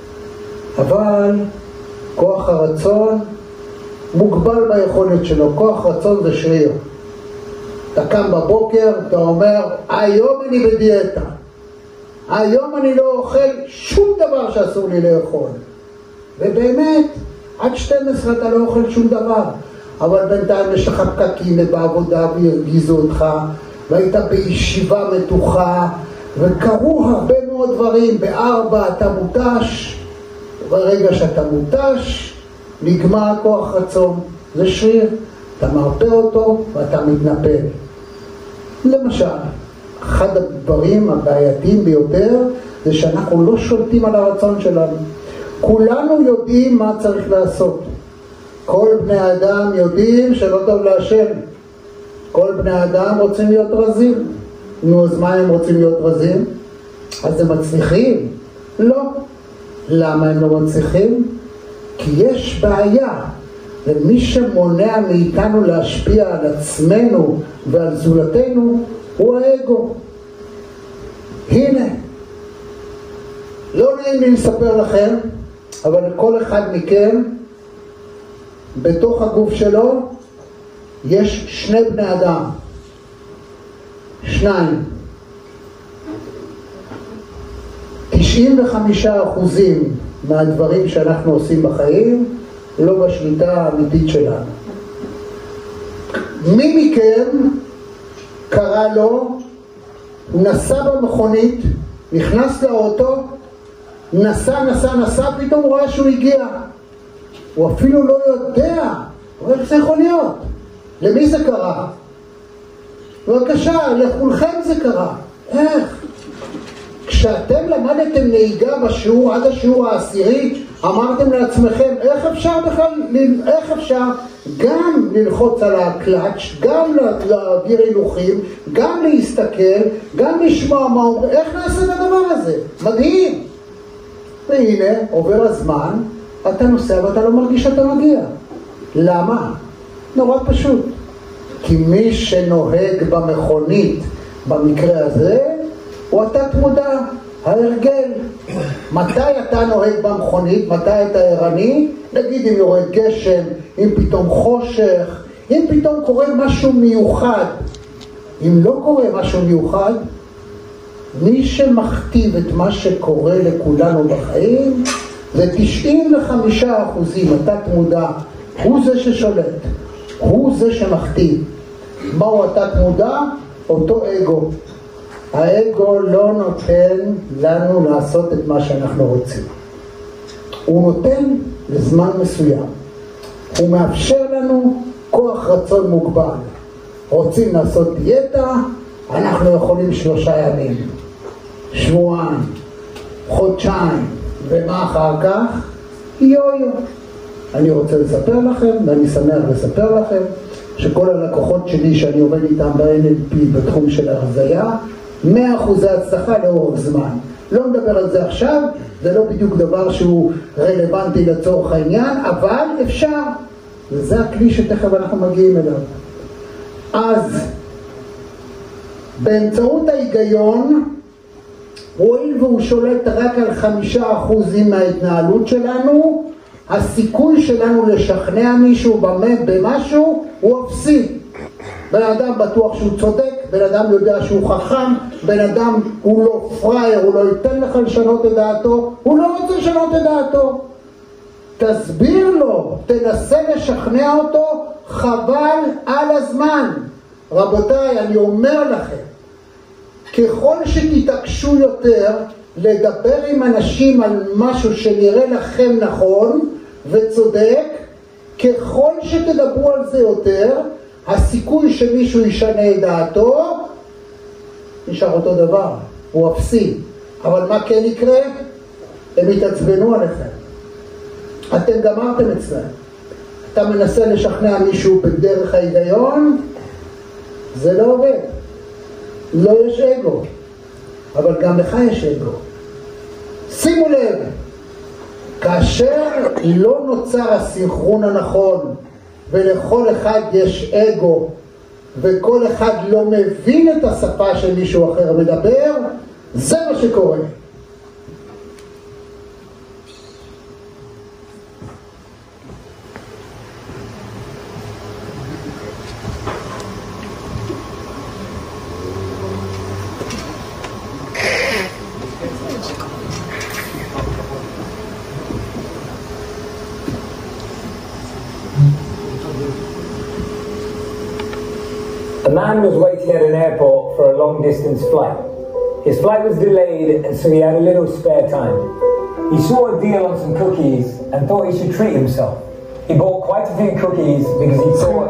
S1: אבל כוח הרצון מוגבל ביכולת שלו. כוח רצון זה שריר. אתה קם בבוקר, אתה אומר, היום אני בדיאטה, היום אני לא אוכל שום דבר שאסור לי לאכול. ובאמת, עד 12 אתה לא אוכל שום דבר. אבל בינתיים יש לך פקקים בעבודה והרגיזו אותך, והיית בישיבה מתוחה, וקרו הרבה מאוד דברים. ב4 אתה מותש, ברגע שאתה מותש, נגמר כוח רצון. זה שריר, אתה מרפא אותו ואתה מתנפל. למשל, אחד הדברים הבעייתיים ביותר זה שאנחנו לא שולטים על הרצון שלנו. כולנו יודעים מה צריך לעשות. כל בני האדם יודעים שלא טוב להשם. כל בני האדם רוצים להיות רזים. נו, אז מה הם רוצים להיות רזים? אז הם מצליחים? לא. למה הם לא מצליחים? כי יש בעיה. ומי שמונע מאיתנו להשפיע על עצמנו ועל זולתנו הוא האגו. הנה, לא נעים לי לספר לכם, אבל לכל אחד מכם בתוך הגוף שלו יש 2 בני אדם. 2. 95% מהדברים שאנחנו עושים בחיים לא בשליטה האמיתית שלנו. מי מכם קרא לו, נסע במכונית, נכנס לאוטו, נסע, פתאום רואה שהוא הגיע. הוא אפילו לא יודע, איך זה יכול להיות? למי זה קרה? בבקשה, לכולכם זה קרה. איך? כשאתם למדתם נהיגה בשיעור, עד השיעור העשירי, אמרתם לעצמכם, איך אפשר בכלל, איך אפשר גם ללחוץ על הקלאץ', גם להעביר הילוכים, גם להסתכל, גם לשמוע מה אומר, איך נעשה את הדבר הזה? מדהים. והנה, עובר הזמן, אתה נוסע ואתה לא מרגיש שאתה מגיע. למה? נורא פשוט. כי מי שנוהג במכונית, במקרה הזה, הוא התת מודע, ההרגל. מתי אתה נוהג במכונית? מתי אתה ערני? נגיד אם יורד גשם, אם פתאום חושך, אם פתאום קורה משהו מיוחד. אם לא קורה משהו מיוחד, מי שמכתיב את מה שקורה לכולנו בחיים, זה 95%, התת מודע. הוא זה ששולט, הוא זה שמכתיב. מהו התת מודע? אותו אגו. האגו לא נותן לנו לעשות את מה שאנחנו רוצים. הוא נותן לזמן מסוים. הוא מאפשר לנו כוח רצון מוגבל. רוצים לעשות דיאטה, אנחנו יכולים 3 ימים, 7 שבועיים, חודשיים, ומה אחר כך? יו-יו. אני רוצה לספר לכם, ואני שמח לספר לכם, שכל הלקוחות שלי שאני עובד איתם ב-NLP בתחום של הרזיה, 100% הצלחה לאורך זמן. לא מדבר על זה עכשיו, זה לא בדיוק דבר שהוא רלוונטי לצורך העניין, אבל אפשר. וזה הכלי שתכף אנחנו מגיעים אליו. אז, באמצעות ההיגיון, הואיל והוא שולט רק על 5% מההתנהלות שלנו, הסיכוי שלנו לשכנע מישהו במשהו הוא אפסי. בן אדם בטוח שהוא צודק, בן אדם יודע שהוא חכם, בן אדם הוא לא פרייר, הוא לא ייתן לך לשנות את דעתו, הוא לא רוצה לשנות את דעתו. תסביר לו, תנסה לשכנע אותו, חבל על הזמן. רבותיי, אני אומר לכם, ככל שתתעקשו יותר לדבר עם אנשים על משהו שנראה לכם נכון וצודק, ככל שתדברו על זה יותר, הסיכוי שמישהו ישנה את דעתו נשאר אותו דבר, הוא אפסי. אבל מה כן יקרה? הם יתעצבנו עליכם. אתם גמרתם אצלם. אתה מנסה לשכנע מישהו בדרך ההיגיון, זה לא עובד. לא יש אגו, אבל גם לך יש אגו. שימו לב, כאשר לא נוצר הסינכרון הנכון ולכל אחד יש אגו וכל אחד לא מבין את השפה של מישהו אחר מדבר, זה מה שקורה.
S4: A man was waiting at an airport for a long-distance flight. His flight was delayed, and so he had a little spare time. He saw a deal on some cookies and thought he should treat himself. He bought quite a few cookies because he thought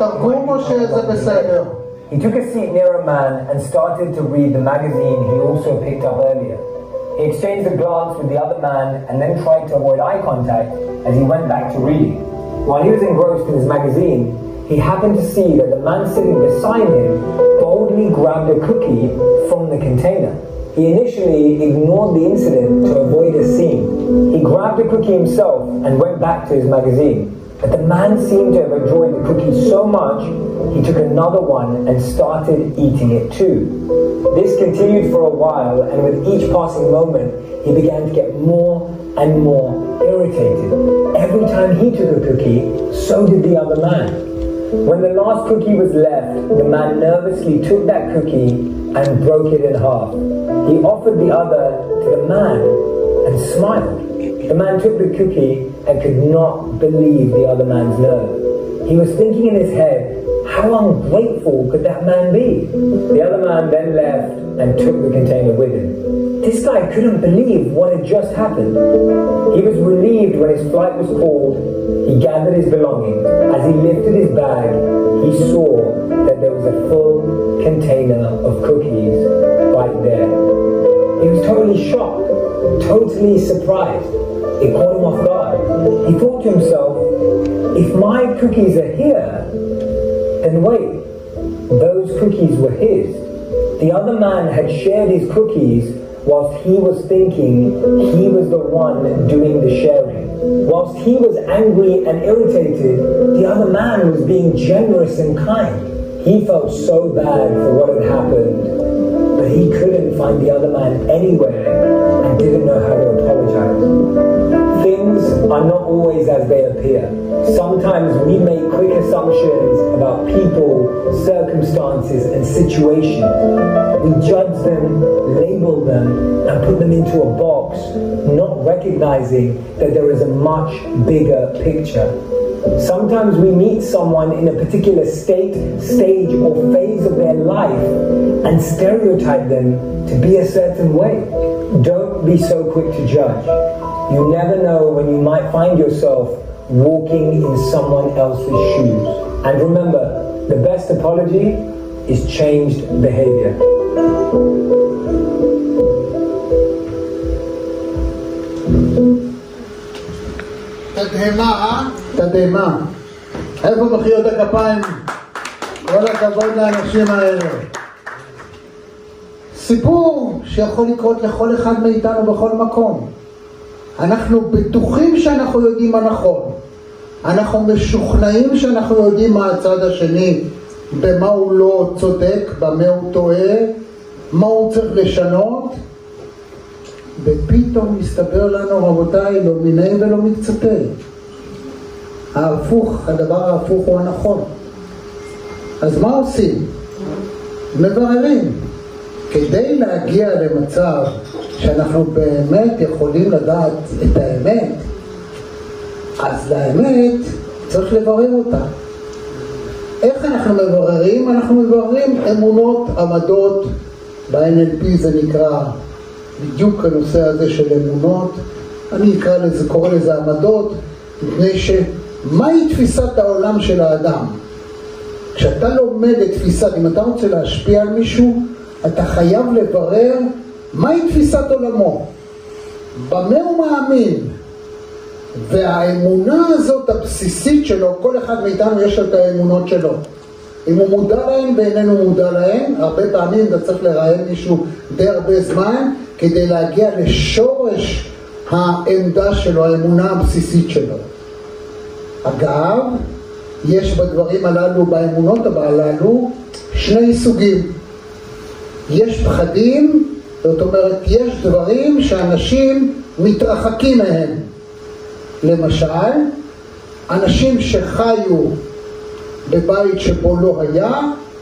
S4: he took a seat near a man and started to read the magazine he also picked up earlier. He exchanged a glance with the other man and then tried to avoid eye contact as he went back to reading. While he was engrossed in his magazine, he happened to see that the man sitting beside him boldly grabbed a cookie from the container. He initially ignored the incident to avoid a scene. He grabbed a cookie himself and went back to his magazine. But the man seemed to have enjoyed the cookie so much, he took another one and started eating it too. This continued for a while, and with each passing moment, he began to get more and more irritated. Every time he took a cookie, so did the other man. When the last cookie was left, the man nervously took that cookie and broke it in half. He offered the other to the man and smiled. The man took the cookie and could not believe the other man's nerve. He was thinking in his head, how ungrateful could that man be? The other man then left and took the container with him. This guy couldn't believe what had just happened. He was relieved when his flight was called. He gathered his belongings. As he lifted his bag, he saw that there was a full container of cookies right there. He was totally shocked, totally surprised. It caught him off guard. He thought to himself, if my cookies are here, then wait, those cookies were his. The other man had shared his cookies whilst he was thinking he was the one doing the sharing. Whilst he was angry and irritated, the other man was being generous and kind. He felt so bad for what had happened, but he couldn't find the other man anywhere and didn't know how to apologize. Things are not always as they appear. Sometimes we make quick assumptions about people, circumstances, and situations. We judge them, label them, and put them into a box, not recognizing that there is a much bigger picture. Sometimes we meet someone in a particular state, stage, or phase of their life and stereotype them to be a certain way. Don't be so quick to judge. You never know when you might find yourself walking in someone else's shoes. And remember, the best apology is changed behavior.
S1: תדהמה. איפה מחיאות הכפיים? כל הכבוד לאנשים האלה. סיפור שיכול לקרות לכל אחד מאיתנו בכל מקום. אנחנו בטוחים שאנחנו יודעים מה נכון. אנחנו משוכנעים שאנחנו יודעים מה הצד השני, במה הוא לא צודק, במה הוא טועה, מה הוא צריך לשנות. ופתאום מסתבר לנו, רבותיי, לא מיניה ולא מקצתיה. ההפוך, הדבר ההפוך הוא הנכון. אז מה עושים? מבררים. כדי להגיע למצב שאנחנו באמת יכולים לדעת את האמת, אז לאמת צריך לברר אותה. איך אנחנו מבררים? אנחנו מבררים אמונות, עמדות, ב-NLP זה נקרא בדיוק הנושא הזה של אמונות, אני קורא לזה עמדות, מפני מהי תפיסת העולם של האדם? כשאתה לומד את תפיסת, אם אתה רוצה להשפיע על מישהו, אתה חייב לברר מהי תפיסת עולמו, במה הוא מאמין, והאמונה הזאת הבסיסית שלו, כל אחד מאיתנו יש את האמונות שלו. אם הוא מודע להם ואיננו מודע להם, הרבה פעמים אתה צריך לראיין מישהו די הרבה זמן, כדי להגיע לשורש העמדה שלו, האמונה הבסיסית שלו. אגב, יש בדברים הללו, באמונות הללו, שני סוגים. יש פחדים, זאת אומרת, יש דברים שאנשים מתרחקים מהם. למשל, אנשים שחיו בבית שבו לא היה,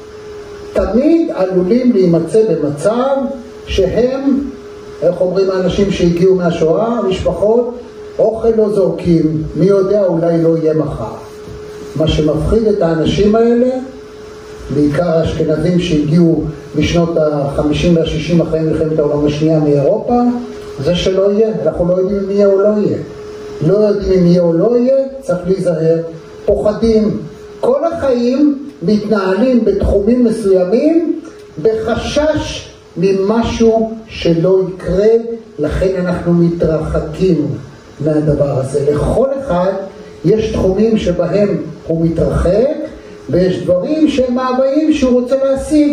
S1: תמיד עלולים להימצא במצב שהם, איך אומרים האנשים שהגיעו מהשואה, המשפחות, אוכל לא זורקים, מי יודע, אולי לא יהיה מחר. מה שמפחיד את האנשים האלה, בעיקר האשכנזים שהגיעו בשנות ה-50 וה-60 אחרי מלחמת העולם השנייה מאירופה, זה שלא יהיה, אנחנו לא יודעים אם יהיה או לא יהיה. לא יודעים אם יהיה או לא יהיה, צריך להיזהר, פוחדים. כל החיים מתנהלים בתחומים מסוימים בחשש ממשהו שלא יקרה, לכן אנחנו מתרחקים מהדבר הזה. לכל אחד יש תחומים שבהם הוא מתרחק, ויש דברים שהם מאוויים שהוא רוצה להשיג.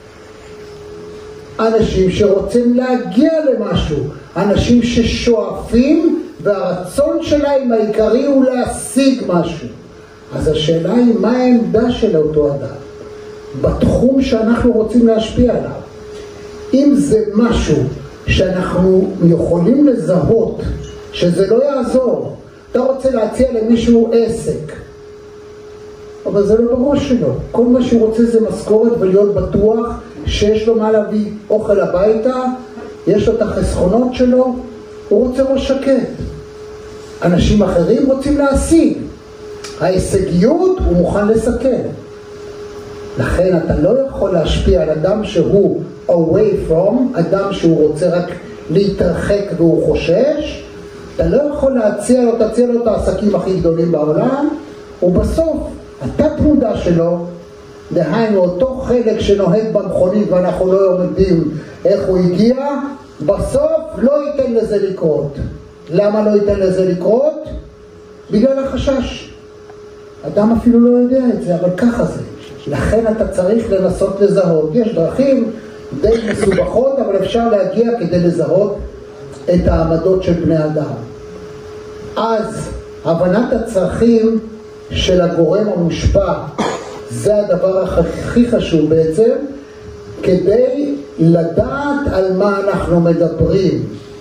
S1: אנשים שרוצים להגיע למשהו, אנשים ששואפים והרצון שלהם העיקרי הוא להשיג משהו. אז השאלה היא מה העמדה של אותו אדם בתחום שאנחנו רוצים להשפיע עליו. אם זה משהו שאנחנו יכולים לזהות שזה לא יעזור, אתה רוצה להציע למישהו עסק, אבל זה לא בראש שלו, כל מה שהוא רוצה זה משכורת ולהיות בטוח שיש לו מה להביא אוכל הביתה, יש לו את החסכונות שלו, הוא רוצה ראש שקט. אנשים אחרים רוצים להשיג, ההישגיות הוא מוכן לסכן. לכן אתה לא יכול להשפיע על אדם שהוא away from, אדם שהוא רוצה רק להתרחק והוא חושש, אתה לא יכול תציע לו את העסקים הכי גדולים בעולם, ובסוף התת מודע שלו, דהיינו אותו חלק שנוהג במכונית ואנחנו לא יודעים איך הוא הגיע, בסוף לא ייתן לזה לקרות. למה לא ייתן לזה לקרות? בגלל החשש. אדם אפילו לא יודע את זה, אבל ככה זה. לכן אתה צריך לנסות לזהות. יש דרכים די מסובכות, אבל אפשר להגיע כדי לזהות את העמדות של בני אדם. אז הבנת הצרכים של הגורם המושפע, זה הדבר הכי חשוב בעצם, כדי לדעת על מה אנחנו מדברים.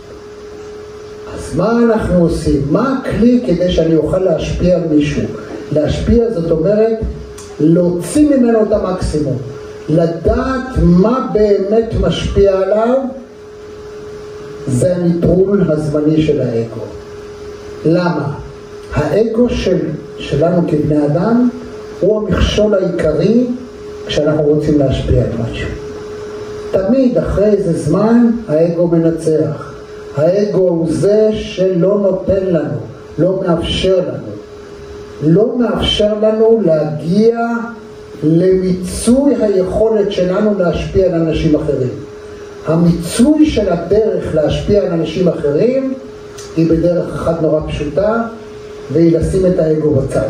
S1: אז מה אנחנו עושים? מה הכלי כדי שאני אוכל להשפיע על מישהו? להשפיע זאת אומרת להוציא ממנו את המקסימום, לדעת מה באמת משפיע עליו, זה הניטרול הזמני של האגו. למה? האגו שלנו כבני אדם הוא המכשול העיקרי כשאנחנו רוצים להשפיע על משהו. תמיד אחרי איזה זמן האגו מנצח. האגו הוא זה שלא נותן לנו, לא מאפשר לנו. לא מאפשר לנו להגיע למיצוי היכולת שלנו להשפיע על אנשים אחרים. המיצוי של הדרך להשפיע על אנשים אחרים היא בדרך אחת נורא פשוטה, והיא לשים את האגו בצד.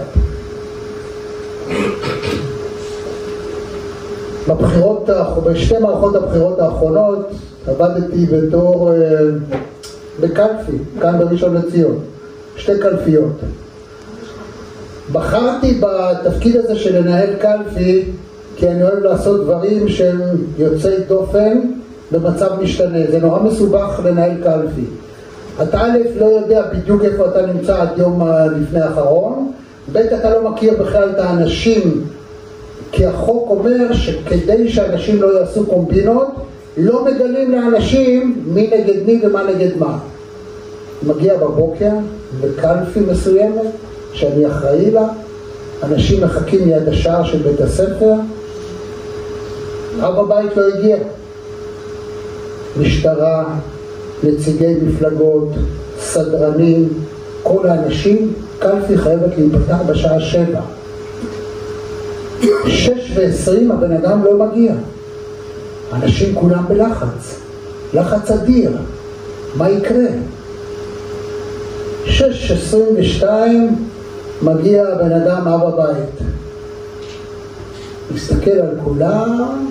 S1: בשתי מערכות הבחירות האחרונות עבדתי בקלפי, כאן בראשון לציון, שתי קלפיות. בחרתי בתפקיד הזה של לנהל קלפי כי אני אוהב לעשות דברים שהם יוצאי דופן במצב משתנה. זה נורא מסובך לנהל קלפי. אתה א' לא יודע בדיוק איפה אתה נמצא עד יום לפני האחרון, ב' אתה לא מכיר בכלל את האנשים, כי החוק אומר שכדי שאנשים לא יעשו קומבינות, לא מגלים לאנשים מי נגד מי ומה נגד מה. מגיע בבוקר בקלפי מסוימת שאני אחראי לה, אנשים מחכים ליד השער של בית הספר, אב הבית לא הגיע. משטרה, נציגי מפלגות, סדרנים, כל האנשים, קלפי חייבת להיפתח בשעה 7. 6:20 הבן אדם לא מגיע. אנשים כולם בלחץ, לחץ אדיר. מה יקרה? 6:22 מגיע הבן אדם אב הבית. מסתכל על כולם,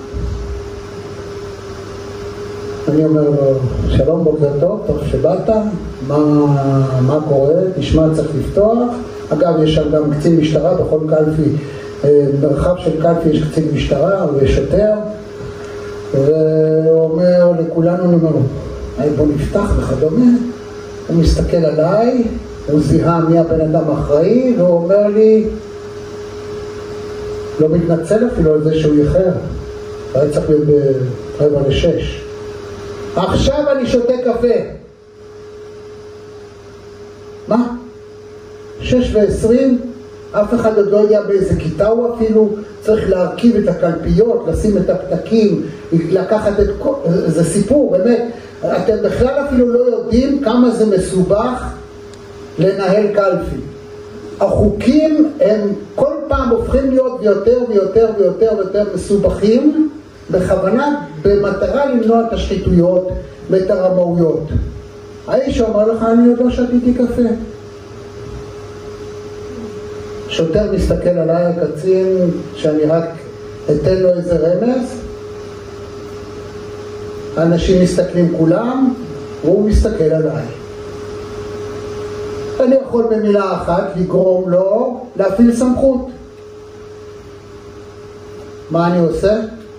S1: אני אומר לו, שלום, בוקר טוב, טוב שבאת, מה קורה? תשמע, צריך לפתוח. אגב, יש שם גם קצין משטרה, בכל קלפי, מרחב של קלפי יש קצין משטרה ושוטר, והוא אומר לכולנו, אני אומר, בוא נפתח וכדומה. הוא מסתכל עליי, הוא זיהה מי הבן אדם האחראי, והוא אומר לי, לא מתנצל אפילו על זה שהוא איחר, היה צריך להיות ב-5:45. עכשיו אני שותה קפה. מה? 6:20, אף אחד עוד לא יודע באיזה כיתה הוא אפילו, צריך להרכיב את הקלפיות, לשים את הפתקים, לקחת את כל... זה סיפור, באמת. אתם בכלל אפילו לא יודעים כמה זה מסובך לנהל קלפי. החוקים הם כל פעם הופכים להיות יותר ויותר ויותר ויותר מסובכים, בכוונה, במטרה למנוע את השחיתויות ואת הרמאויות. האיש אומר לך, אני עוד לא שתיתי קפה. שוטר מסתכל עליי, הקצין, שאני רק אתן לו איזה רמז. האנשים מסתכלים כולם, והוא מסתכל עליי. אני יכול במילה אחת לגרום לו להפעיל סמכות. מה אני עושה?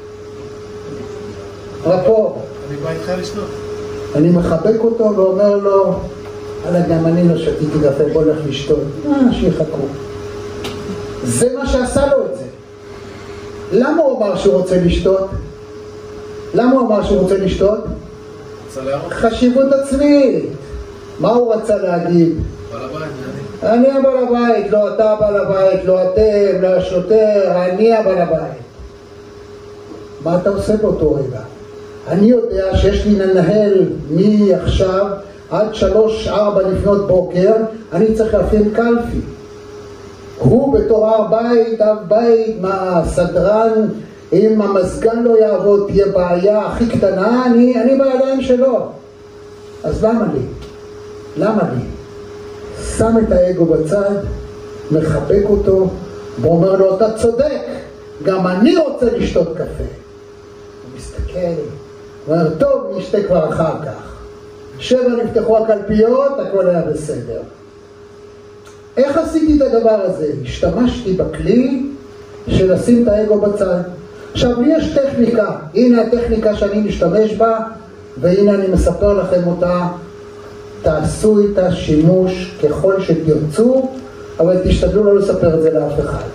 S1: רפור.
S3: אני בא איתך לשתות.
S1: אני מחבק אותו ואומר לו, גם אני לא שתיתי קפה, בוא לך לשתות. שיחכו. זה מה שעשה לו את זה. למה הוא אמר שהוא רוצה לשתות? למה הוא אמר שהוא רוצה לשתות? חשיבות עצמית. מה הוא רצה להגיד?
S3: בעל הבית,
S1: אני הבעל הבית, לא אתה הבעל הבית, לא אתם, לא השוטר, אני הבעל הבית. מה אתה עושה באותו רגע? אני יודע שיש לי לנהל מעכשיו עד 3-4 לפנות בוקר, אני צריך להפעיל קלפי. הוא בתור אב בית, מה הסדרן, אם המזגן לא יעבוד, תהיה בעיה הכי קטנה, אני בידיים שלו. אז למה לי? למה לי? שם את האגו בצד, מחבק אותו, ואומר לו, אתה צודק, גם אני רוצה לשתות קפה. הוא מסתכל, הוא אומר, טוב, נשתה כבר אחר כך. 7 נפתחו הקלפיות, הכל היה בסדר. איך עשיתי את הדבר הזה? השתמשתי בכלי של לשים את האגו בצד. עכשיו, לי יש טכניקה, הנה הטכניקה שאני משתמש בה, והנה אני מספר לכם אותה. תעשו איתה שימוש ככל שתרצו, אבל תשתדלו לא לספר את זה לאף אחד.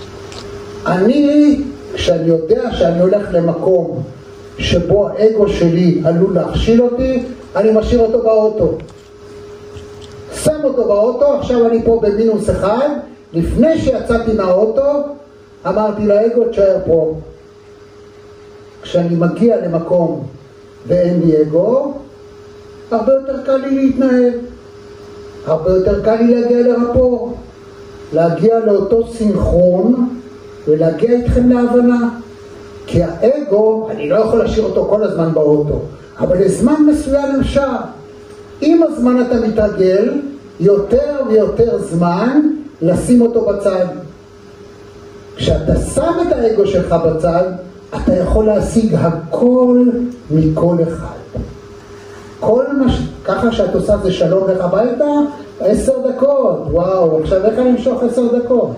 S1: כשאני יודע שאני הולך למקום שבו האגו שלי עלול להכשיל אותי, אני משאיר אותו באוטו. שם אותו באוטו, עכשיו אני פה ב-1-. לפני שיצאתי מהאוטו, אמרתי לאגו, תשאר פה. כשאני מגיע למקום ואין לי אגו, הרבה יותר קל לי להתנהל, הרבה יותר קל לי להגיע לרפור, להגיע לאותו סינכרון ולהגיע איתכם להבנה. כי האגו, אני לא יכול להשאיר אותו כל הזמן באוטו, אבל לזמן מסוים אפשר. עם הזמן אתה מתרגל יותר ויותר זמן לשים אותו בצד. כשאתה שם את האגו שלך בצד, אתה יכול להשיג הכל מכל אחד. ככה שאת עושה זה שלום לך הביתה, 10 דקות, וואו, עכשיו איך אני אמשוך 10 דקות?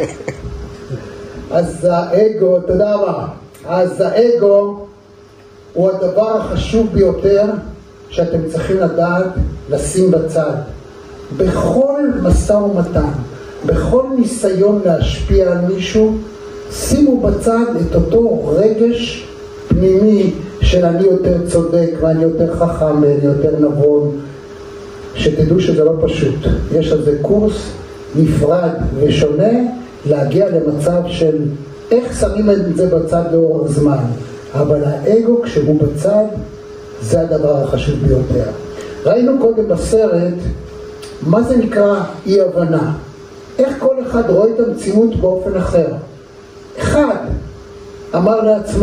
S1: אז האגו, תודה רבה, אז האגו הוא הדבר החשוב ביותר שאתם צריכים לדעת לשים בצד. בכל משא ומתן, בכל ניסיון להשפיע על מישהו, שימו בצד את אותו רגש פנימי של אני יותר צודק ואני יותר חכם ואני יותר נבון. שתדעו שזה לא פשוט. יש על זה קורס נפרד ושונה להגיע למצב של איך שמים את זה בצד לאורך זמן. אבל האגו כשהוא בצד זה הדבר החשוב ביותר. ראינו קודם בסרט מה זה נקרא אי הבנה. איך כל אחד רואה את המציאות באופן אחר. אחד אמר לעצמו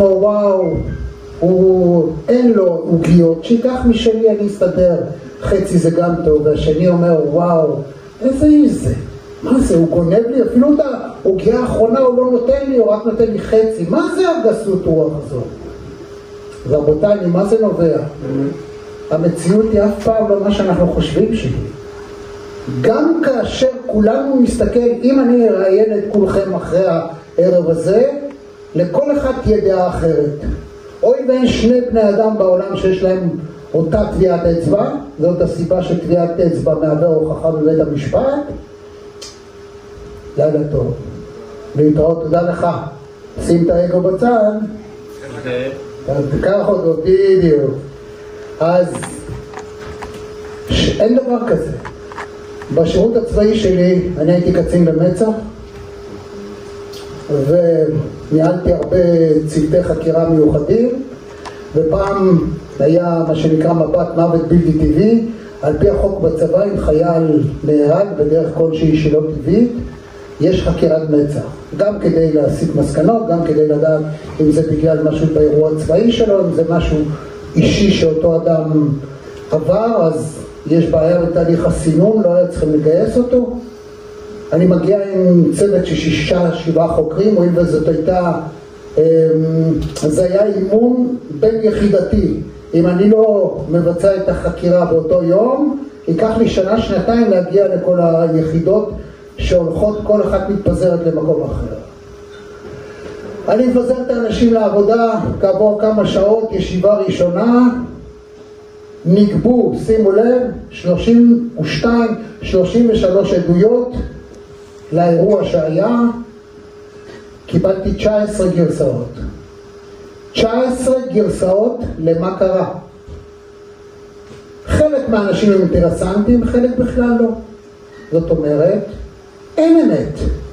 S1: וואו, אין לו עוגיות, שיקח משלי אני אסתדר, חצי זה גם טוב. והשני אומר וואו, איזה איש זה, מה זה, הוא גונב לי אפילו את העוגיה האחרונה הוא לא נותן לי, הוא רק נותן לי חצי. מה זה הגסות רוח הזאת? ורבותיי, ממה זה נובע? המציאות היא אף פעם לא מה שאנחנו חושבים שהיא. גם כאשר כולנו מסתכל, אם אני אראיין את כולכם אחרי הערב הזה, לכל אחד תהיה דעה אחרת. אוי ואין שני בני אדם בעולם שיש להם אותה טביעת אצבע, זאת הסיבה שטביעת אצבע מהווה הוכחה בבית המשפט. לילה טוב. להתראות, תודה לך. שים את האגו בצד. תקח אותו, בדיוק. אז אין דבר כזה. בשירות הצבאי שלי אני הייתי קצין במצ"ח וניהלתי הרבה צוותי חקירה מיוחדים, ופעם היה מה שנקרא מבט מוות בלתי טבעי. על פי החוק בצבא, אם חייל נהרג בדרך כלשהי שלא טבעית, יש חקירת מצ"ח, גם כדי להסיק מסקנות, גם כדי לדעת אם זה בגלל משהו באירוע הצבאי שלו, אם זה משהו אישי שאותו אדם עבר, אז יש בעיה בתהליך הסינון, לא היה צריכים לגייס אותו. אני מגיע עם צוות של 6-7 חוקרים, הואיל וזאת הייתה, זה היה אימון בין יחידתי. אם אני לא מבצע את החקירה באותו יום, ייקח לי 1-2 להגיע לכל היחידות שהולכות, כל אחת מתפזרת למקום אחר. אני מפזר את האנשים לעבודה, כעבור כמה שעות, ישיבה ראשונה, נגבו, שימו לב, 33 עדויות לאירוע שהיה, קיבלתי 19 גרסאות. 19 גרסאות למה קרה. חלק מהאנשים הם אינטרסנטים, חלק בכלל לא. זאת אומרת, אין אמת.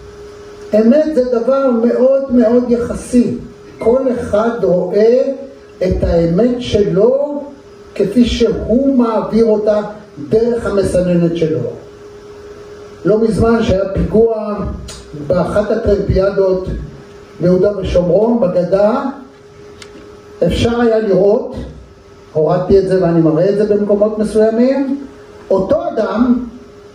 S1: אמת זה דבר מאוד מאוד יחסי. כל אחד רואה את האמת שלו כפי שהוא מעביר אותה דרך המסננת שלו. לא מזמן שהיה פיגוע באחת הטרמפיאדות ביהודה ושומרון, בגדה, אפשר היה לראות, הורדתי את זה ואני מראה את זה במקומות מסוימים, אותו אדם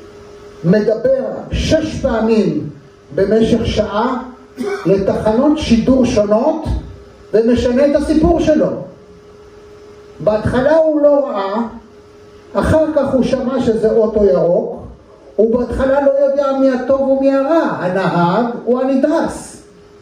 S1: מדבר 6 פעמים במשך שעה לתחנות שידור שונות ומשנה את הסיפור שלו. בהתחלה הוא לא ראה, אחר כך הוא שמע שזה אוטו ירוק, הוא בהתחלה לא יודע מי הטוב ומי הרע, הנהג הוא הנדרס.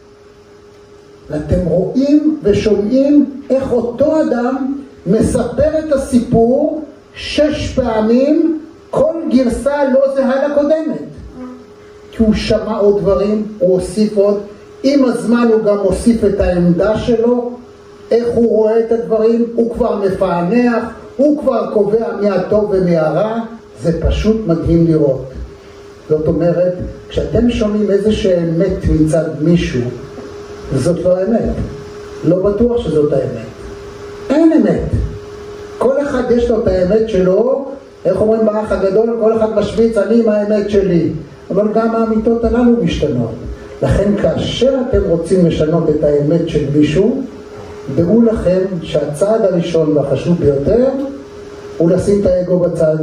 S1: ואתם רואים ושומעים איך אותו אדם מספר את הסיפור 6 פעמים, כל גרסה לא זהה לקודמת. כי הוא שמע עוד דברים, הוא הוסיף עוד, עם הזמן הוא גם הוסיף את העמדה שלו, איך הוא רואה את הדברים, הוא כבר מפענח, הוא כבר קובע מי הטוב ומי הרע. זה פשוט מדהים לראות. זאת אומרת, כשאתם שומעים איזושהי אמת מצד מישהו, זאת לא האמת. לא בטוח שזאת האמת. אין אמת. כל אחד יש לו את האמת שלו, איך אומרים באח הגדול, כל אחד משוויץ, אני עם האמת שלי. אבל גם האמיתות הללו משתנות. לכן כאשר אתם רוצים לשנות את האמת של מישהו, דעו לכם שהצעד הראשון והחשוב ביותר הוא לשים את האגו בצד.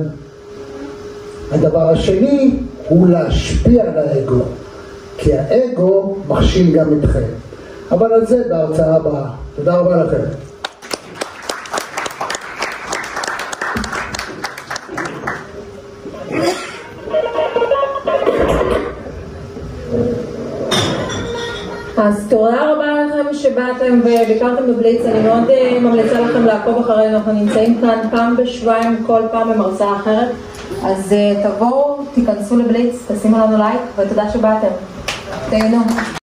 S1: הדבר השני הוא להשפיע על האגו, כי האגו מכשיל גם אתכם. אבל על זה בהרצאה הבאה. תודה רבה לכם.
S5: אז תודה רבה לכם שבאתם וביקרתם בבליץ, אני מאוד ממליצה לכם לעקוב אחרינו, אנחנו נמצאים כאן פעם בשבועיים, כל פעם במרצאה אחרת, אז תבואו, תיכנסו לבליץ, תשימו לנו לייק ותודה שבאתם. תהנו.